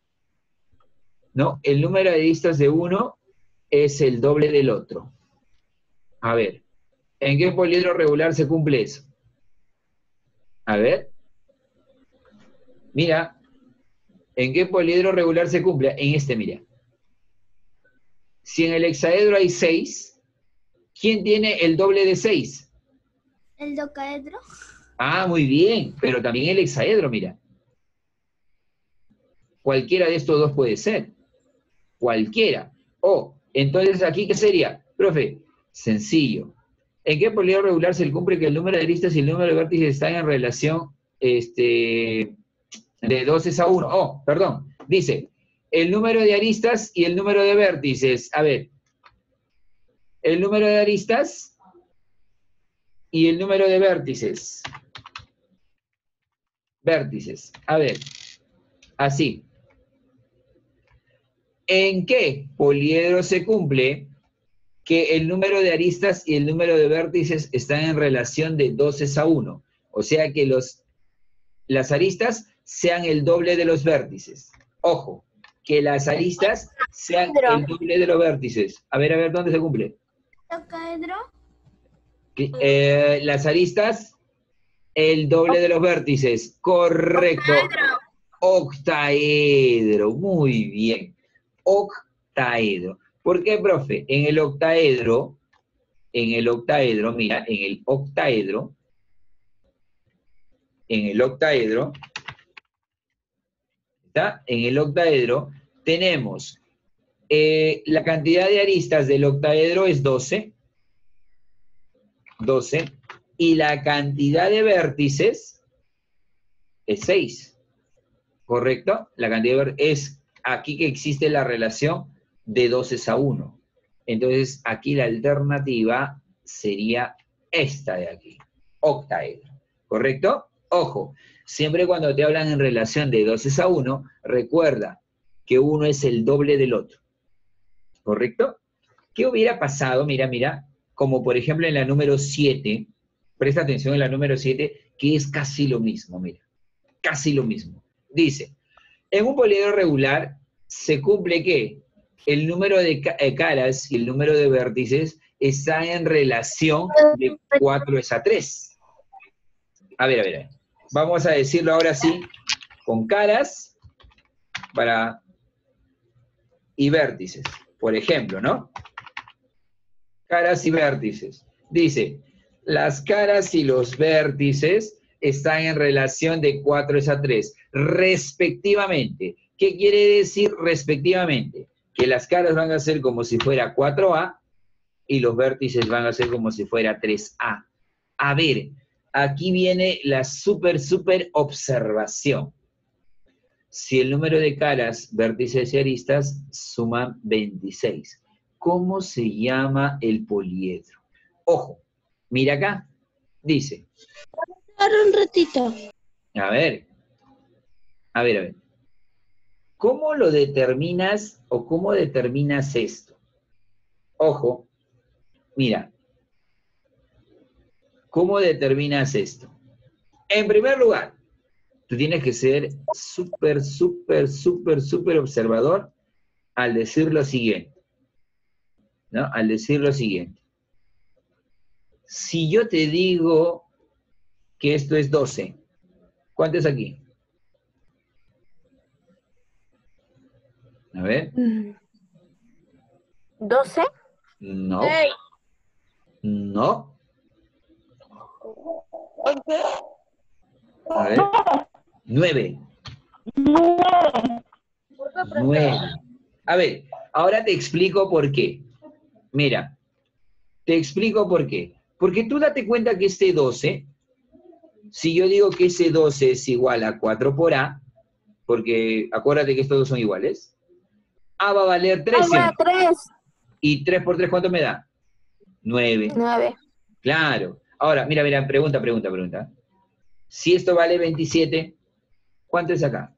¿No? El número de aristas de uno es el doble del otro. A ver, ¿en qué poliedro regular se cumple eso? A ver. Mira. ¿En qué poliedro regular se cumple? En este, mira. Si en el hexaedro hay seis, ¿quién tiene el doble de seis? El docaedro. Ah, muy bien, pero también el hexaedro, mira. Cualquiera de estos dos puede ser. Cualquiera. Oh, entonces, ¿aquí qué sería? Profe, sencillo. ¿En qué poliedro regular se cumple que el número de aristas y el número de vértices están en relación, este... de dos es a uno. Oh, perdón. Dice, el número de aristas y el número de vértices. A ver. El número de aristas y el número de vértices. Vértices. A ver. Así. ¿En qué poliedro se cumple que el número de aristas y el número de vértices están en relación de dos es a uno? O sea que los, las aristas sean el doble de los vértices. Ojo, que las aristas sean el doble de los vértices. A ver, a ver, ¿dónde se cumple? Docaedro. Que, eh, las aristas, el doble de los vértices. Correcto. Octaedro. Muy bien. Octaedro. ¿Por qué, profe? En el octaedro, en el octaedro, mira, en el octaedro, en el octaedro, ¿está? En el octaedro tenemos eh, la cantidad de aristas del octaedro es doce, doce, y la cantidad de vértices es seis, ¿correcto? La cantidad de es aquí que existe la relación de dos es a uno. Entonces, aquí la alternativa sería esta de aquí, octaedro, ¿correcto? Ojo, siempre cuando te hablan en relación de dos es a uno, recuerda que uno es el doble del otro, ¿correcto? ¿Qué hubiera pasado? Mira, mira, como por ejemplo en la número siete, presta atención en la número siete, que es casi lo mismo, mira, casi lo mismo. Dice, en un poliedro regular se cumple que el número de caras y el número de vértices están en relación de cuatro es a tres. A ver, a ver, a ver. Vamos a decirlo ahora sí, con caras para y vértices. Por ejemplo, ¿no? Caras y vértices. Dice, las caras y los vértices están en relación de cuatro es a tres, respectivamente. ¿Qué quiere decir respectivamente? Que las caras van a ser como si fuera cuatro a y los vértices van a ser como si fuera tres a. A ver, aquí viene la super, super observación. Si el número de caras, vértices y aristas suman veintiséis, ¿cómo se llama el poliedro? Ojo, mira acá, dice. Ahora un ratito. A ver, a ver, a ver. ¿Cómo lo determinas o cómo determinas esto? Ojo, mira. ¿Cómo determinas esto? En primer lugar, tú tienes que ser súper, súper, súper, súper observador al decir lo siguiente. ¿No? Al decir lo siguiente. Si yo te digo que esto es doce, ¿cuánto es aquí? A ver. ¿doce? No. Ey, No. once. A ver. Nueve. Nueve. ¿Por qué, profe? Nueve. A ver, ahora te explico por qué. Mira, te explico por qué. Porque tú date cuenta que este doce, si yo digo que ese doce es igual a cuatro por A, porque acuérdate que estos dos son iguales, A va a valer tres, ¿sí o no? tres. ¿Y tres por tres cuánto me da? nueve. nueve. Claro. Ahora, mira, mira, pregunta, pregunta, pregunta. Si esto vale veintisiete, ¿cuánto es acá?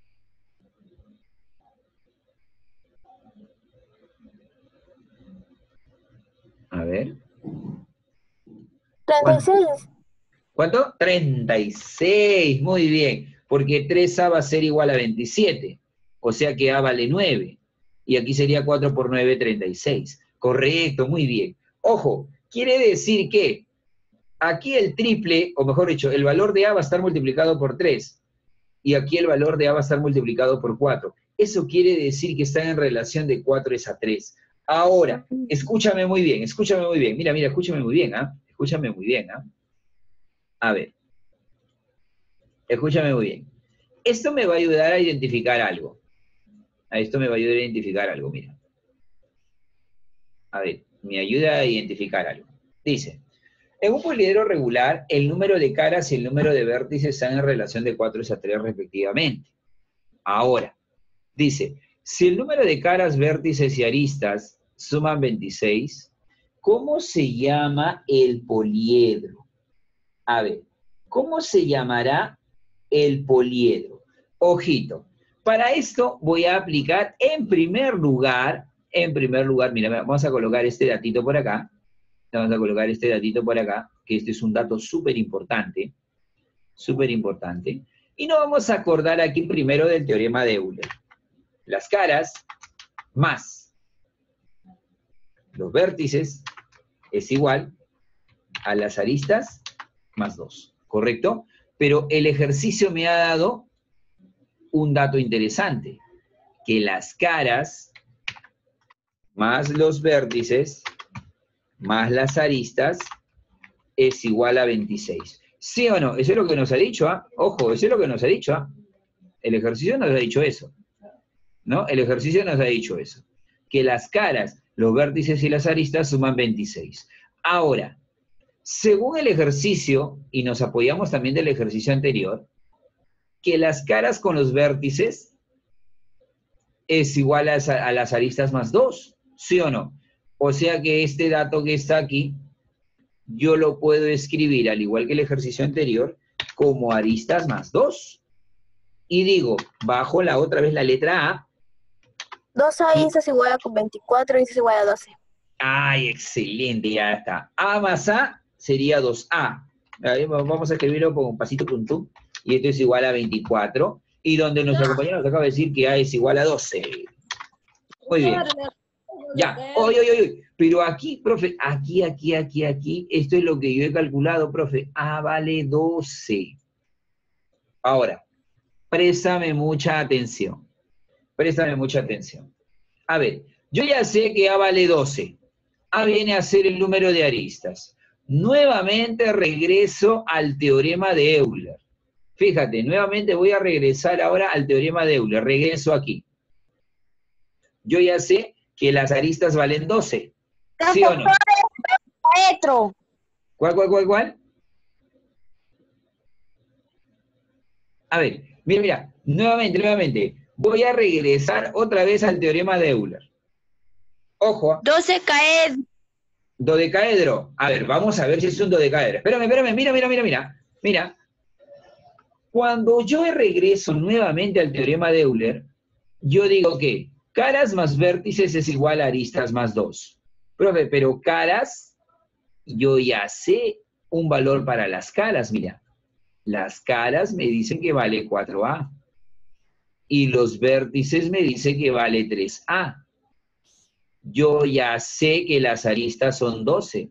A ver. treinta y seis. ¿Cuánto? treinta y seis. Muy bien. Porque tres A va a ser igual a veintisiete. O sea que A vale nueve. Y aquí sería cuatro por nueve, treinta y seis. Correcto, muy bien. Ojo, quiere decir que aquí el triple, o mejor dicho, el valor de A va a estar multiplicado por tres. Y aquí el valor de A va a estar multiplicado por cuatro. Eso quiere decir que están en relación de cuatro es a tres. Ahora, escúchame muy bien, escúchame muy bien. Mira, mira, escúchame muy bien, ¿ah? ¿eh? Escúchame muy bien, ¿ah? ¿eh? A ver. Escúchame muy bien. Esto me va a ayudar a identificar algo. A esto me va a ayudar a identificar algo, mira. A ver, me ayuda a identificar algo. Dice, en un poliedro regular, el número de caras y el número de vértices están en relación de cuatro a tres respectivamente. Ahora, dice, si el número de caras, vértices y aristas suman veintiséis, ¿cómo se llama el poliedro? A ver, ¿cómo se llamará el poliedro? Ojito, para esto voy a aplicar en primer lugar, en primer lugar, mira, vamos a colocar este datito por acá, vamos a colocar este datito por acá, que este es un dato súper importante, súper importante, y nos vamos a acordar aquí primero del teorema de Euler. Las caras más los vértices es igual a las aristas más dos, ¿correcto? Pero el ejercicio me ha dado un dato interesante, que las caras más los vértices más las aristas es igual a veintiséis. ¿Sí o no? Eso es lo que nos ha dicho, ¿ah? ¿eh? Ojo, eso es lo que nos ha dicho, ¿ah? ¿eh? El ejercicio nos ha dicho eso, ¿no? El ejercicio nos ha dicho eso, que las caras, los vértices y las aristas suman veintiséis. Ahora, según el ejercicio, y nos apoyamos también del ejercicio anterior, que las caras con los vértices es igual a, a las aristas más dos, ¿sí o no? O sea que este dato que está aquí, yo lo puedo escribir, al igual que el ejercicio anterior, como aristas más dos. Y digo, bajo la otra vez la letra A. dos aristas igual a veinticuatro, aristas igual a doce. ¡Ay, excelente! Ya está. A más A sería dos A. Ahí vamos a escribirlo con un pasito punto. Y esto es igual a veinticuatro. Y donde nuestro compañero nos acaba de decir que A es igual a doce. Muy bien. Ya. Oye, oye, oye. Pero aquí, profe, aquí, aquí, aquí, aquí, esto es lo que yo he calculado, profe. A vale doce. Ahora, préstame mucha atención. Préstame mucha atención. A ver, yo ya sé que A vale doce. A viene a ser el número de aristas. Nuevamente regreso al teorema de Euler. Fíjate, nuevamente voy a regresar ahora al teorema de Euler. Regreso aquí. Yo ya sé que las aristas valen doce. ¿Sí o no? Maestro. ¿Cuál, cuál, cuál, cuál? A ver, mira, mira, nuevamente, nuevamente. Voy a regresar otra vez al teorema de Euler. Ojo. doce caed. Dodecaedro. A ver, vamos a ver si es un dodecaedro. Espérame, espérame, mira, mira, mira, mira. Mira. Cuando yo regreso nuevamente al teorema de Euler, yo digo que caras más vértices es igual a aristas más dos. Profe, pero caras, yo ya sé un valor para las caras, mira. Las caras me dicen que vale cuatro a. Y los vértices me dicen que vale tres a. Yo ya sé que las aristas son doce.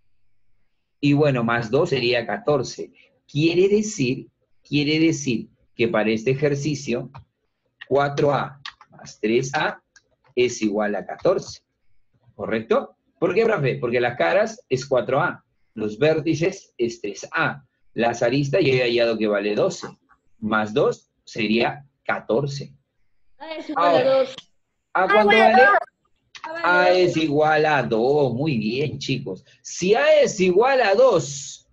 Y bueno, más dos sería catorce. Quiere decir, quiere decir que para este ejercicio, cuatro a más tres a es igual a catorce. ¿Correcto? ¿Por qué, profe? Porque las caras es cuatro a. Los vértices es tres a. Las aristas yo he hallado que vale doce. Más dos sería catorce. A es igual a Ahora, dos. ¿a cuánto vale? A vale A dos. es igual a dos. Muy bien, chicos. Si A es igual a dos,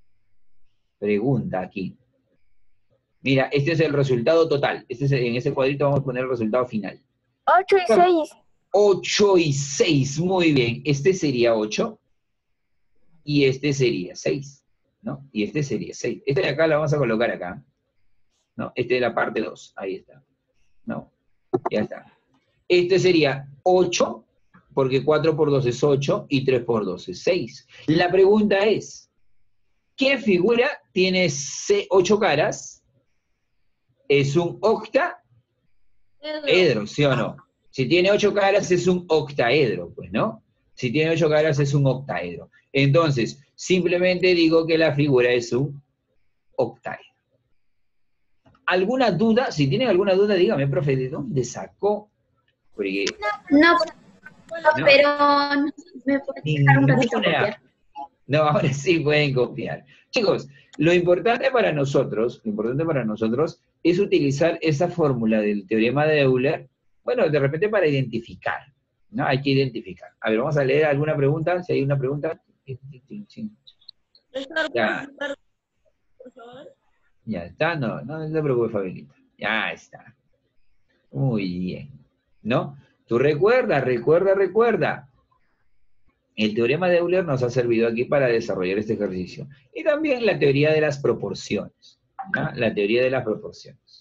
pregunta aquí. Mira, este es el resultado total. Este es, en ese cuadrito vamos a poner el resultado final. ocho y seis. ocho y seis, muy bien. Este sería ocho y este sería seis, ¿no? Y este sería seis. Este de acá lo vamos a colocar acá, ¿no? Este de la parte dos, ahí está, ¿no? Ya está. Este sería ocho, porque cuatro por dos es ocho y tres por dos es seis. La pregunta es, ¿qué figura tiene ocho caras? ¿Es un octaedro, sí o no? Si tiene ocho caras es un octaedro, pues, ¿no? Si tiene ocho caras es un octaedro. Entonces, simplemente digo que la figura es un octaedro. ¿Alguna duda? Si tienen alguna duda, dígame, profe, ¿de dónde sacó? Porque, No, ¿no? pero no, me puedes dejar un ratito Ninguna. copiar. No, ahora sí pueden copiar. Chicos, lo importante para nosotros, lo importante para nosotros es utilizar esa fórmula del teorema de Euler, bueno, de repente para identificar, ¿no? Hay que identificar. A ver, vamos a leer alguna pregunta, si hay una pregunta. Profesor, Ya. ¿puedo explicar, por favor? Ya está, no, no, no te preocupes, Fabelita. Ya está. Muy bien. ¿No? Tú recuerda, recuerda, recuerda. El teorema de Euler nos ha servido aquí para desarrollar este ejercicio. Y también la teoría de las proporciones. ¿No? La teoría de las proporciones.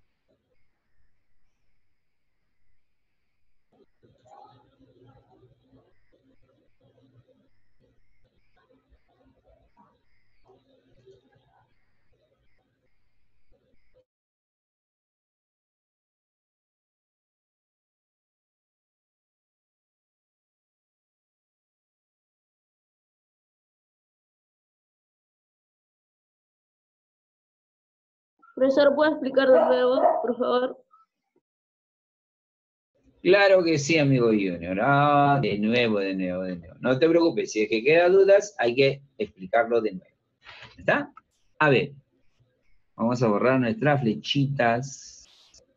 Profesor, ¿puedo explicar de nuevo, por favor? Claro que sí, amigo Junior. Ah, de nuevo, de nuevo, de nuevo. No te preocupes, si es que quedan dudas, hay que explicarlo de nuevo. ¿Está? A ver, vamos a borrar nuestras flechitas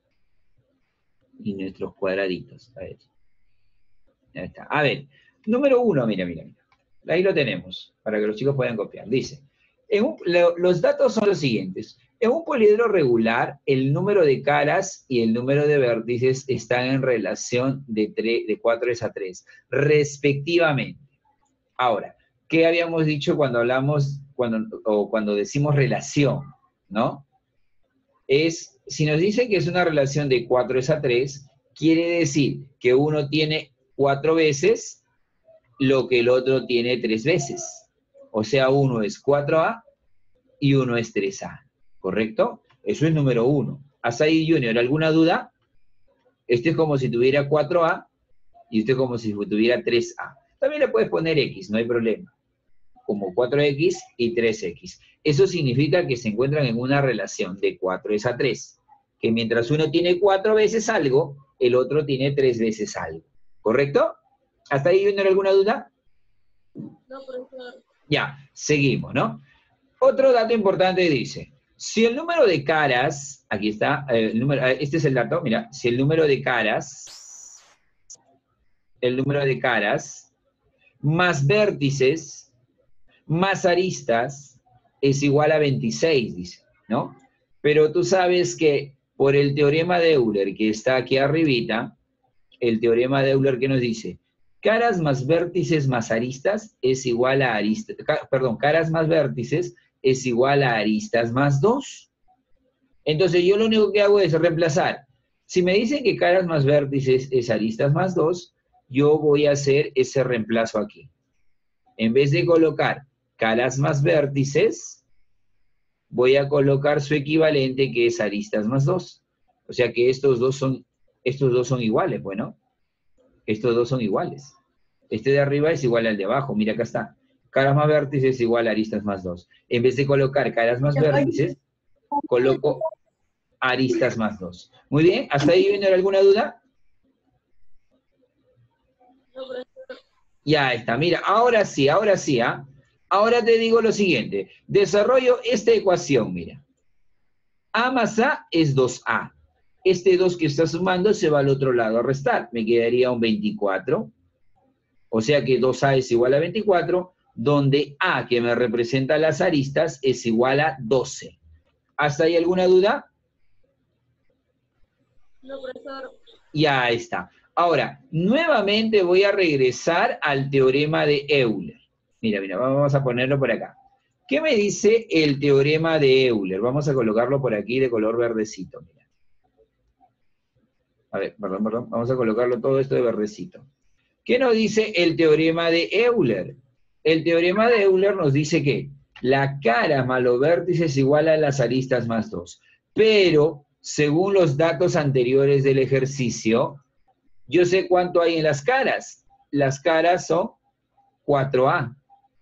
y nuestros cuadraditos. A ver. Ya está. A ver, número uno, mira, mira, mira. Ahí lo tenemos, para que los chicos puedan copiar. Dice, en un- lo- los datos son los siguientes. En un poliedro regular, el número de caras y el número de vértices están en relación de, tre- de cuatro es a tres, respectivamente. Ahora, ¿qué habíamos dicho cuando hablamos, cuando, o cuando decimos relación, ¿no? Es, si nos dicen que es una relación de cuatro es a tres, quiere decir que uno tiene cuatro veces lo que el otro tiene tres veces. O sea, uno es cuatro a y uno es tres a. ¿Correcto? Eso es número uno. ¿Hasta ahí, Junior, alguna duda? Este es como si tuviera cuatro a y este es como si tuviera tres a. También le puedes poner X, no hay problema. Como cuatro equis y tres equis. Eso significa que se encuentran en una relación de cuatro es a tres. Que mientras uno tiene cuatro veces algo, el otro tiene tres veces algo. ¿Correcto? ¿Hasta ahí, Junior, alguna duda? No, profesor. Ya, seguimos, ¿no? Otro dato importante dice, si el número de caras, aquí está, eh, el número, este es el dato, mira, si el número de caras, el número de caras, más vértices, más aristas, es igual a veintiséis, dice, ¿no? Pero tú sabes que por el teorema de Euler, que está aquí arribita, el teorema de Euler que nos dice, caras más vértices más aristas es igual a aristas, perdón, caras más vértices es igual a aristas más dos. Entonces yo lo único que hago es reemplazar. Si me dicen que caras más vértices es aristas más dos, yo voy a hacer ese reemplazo aquí. En vez de colocar caras más vértices, voy a colocar su equivalente que es aristas más dos. O sea que estos dos son, estos dos son iguales, bueno. Estos dos son iguales. Este de arriba es igual al de abajo, mira acá está. Caras más vértices es igual a aristas más dos. En vez de colocar caras más vértices, coloco aristas más dos. Muy bien, ¿hasta ahí viene alguna duda? No, profesor. Ya está, mira, ahora sí, ahora sí, ¿ah? Ahora te digo lo siguiente. Desarrollo esta ecuación, mira. A más A es dos A. Este dos que está sumando se va al otro lado a restar. Me quedaría un veinticuatro. O sea que dos A es igual a veinticuatro, donde A, que me representa las aristas, es igual a doce. ¿Hasta ahí alguna duda? No, profesor. Ya está. Ahora, nuevamente voy a regresar al teorema de Euler. Mira, mira, vamos a ponerlo por acá. ¿Qué me dice el teorema de Euler? Vamos a colocarlo por aquí de color verdecito. Mira. A ver, perdón, perdón. Vamos a colocarlo todo esto de verdecito. ¿Qué nos dice el teorema de Euler? El teorema de Euler nos dice que la cara más los vértices es igual a las aristas más dos. Pero, según los datos anteriores del ejercicio, yo sé cuánto hay en las caras. Las caras son cuatro A.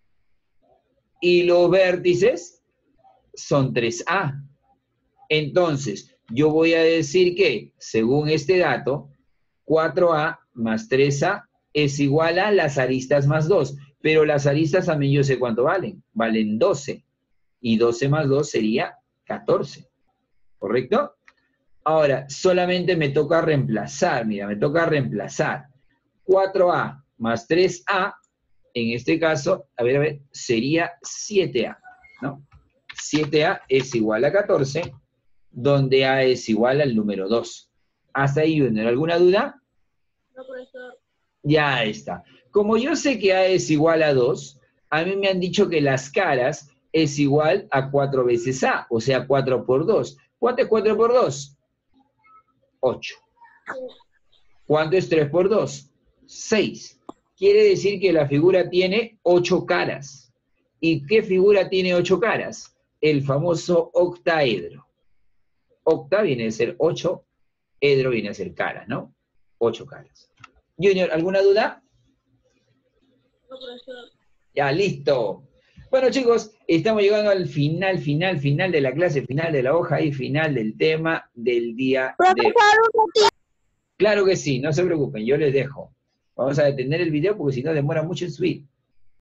Y los vértices son tres A. Entonces, yo voy a decir que, según este dato, cuatro A más tres A es igual a las aristas más dos. Pero las aristas también yo sé cuánto valen. Valen doce. Y doce más dos sería catorce. ¿Correcto? Ahora, solamente me toca reemplazar. Mira, me toca reemplazar. cuatro A más tres A, en este caso, a ver, a ver, sería siete A, ¿no? siete A es igual a catorce, donde A es igual al número dos. ¿Hasta ahí, Junior? ¿Alguna duda? No, profesor. Ya está. Como yo sé que A es igual a dos, a mí me han dicho que las caras es igual a cuatro veces A, o sea, cuatro por dos. ¿Cuánto es cuatro por dos? ocho. ¿Cuánto es tres por dos? seis. Quiere decir que la figura tiene ocho caras. ¿Y qué figura tiene ocho caras? El famoso octaedro. Octa viene a ser ocho, edro viene a ser caras, ¿no? ocho caras. Junior, ¿alguna duda? No, profesor. Ya, listo. Bueno, chicos, estamos llegando al final, final, final de la clase, final de la hoja y final del tema del día de hoy. Claro que sí, no se preocupen, yo les dejo. Vamos a detener el video porque si no demora mucho en subir.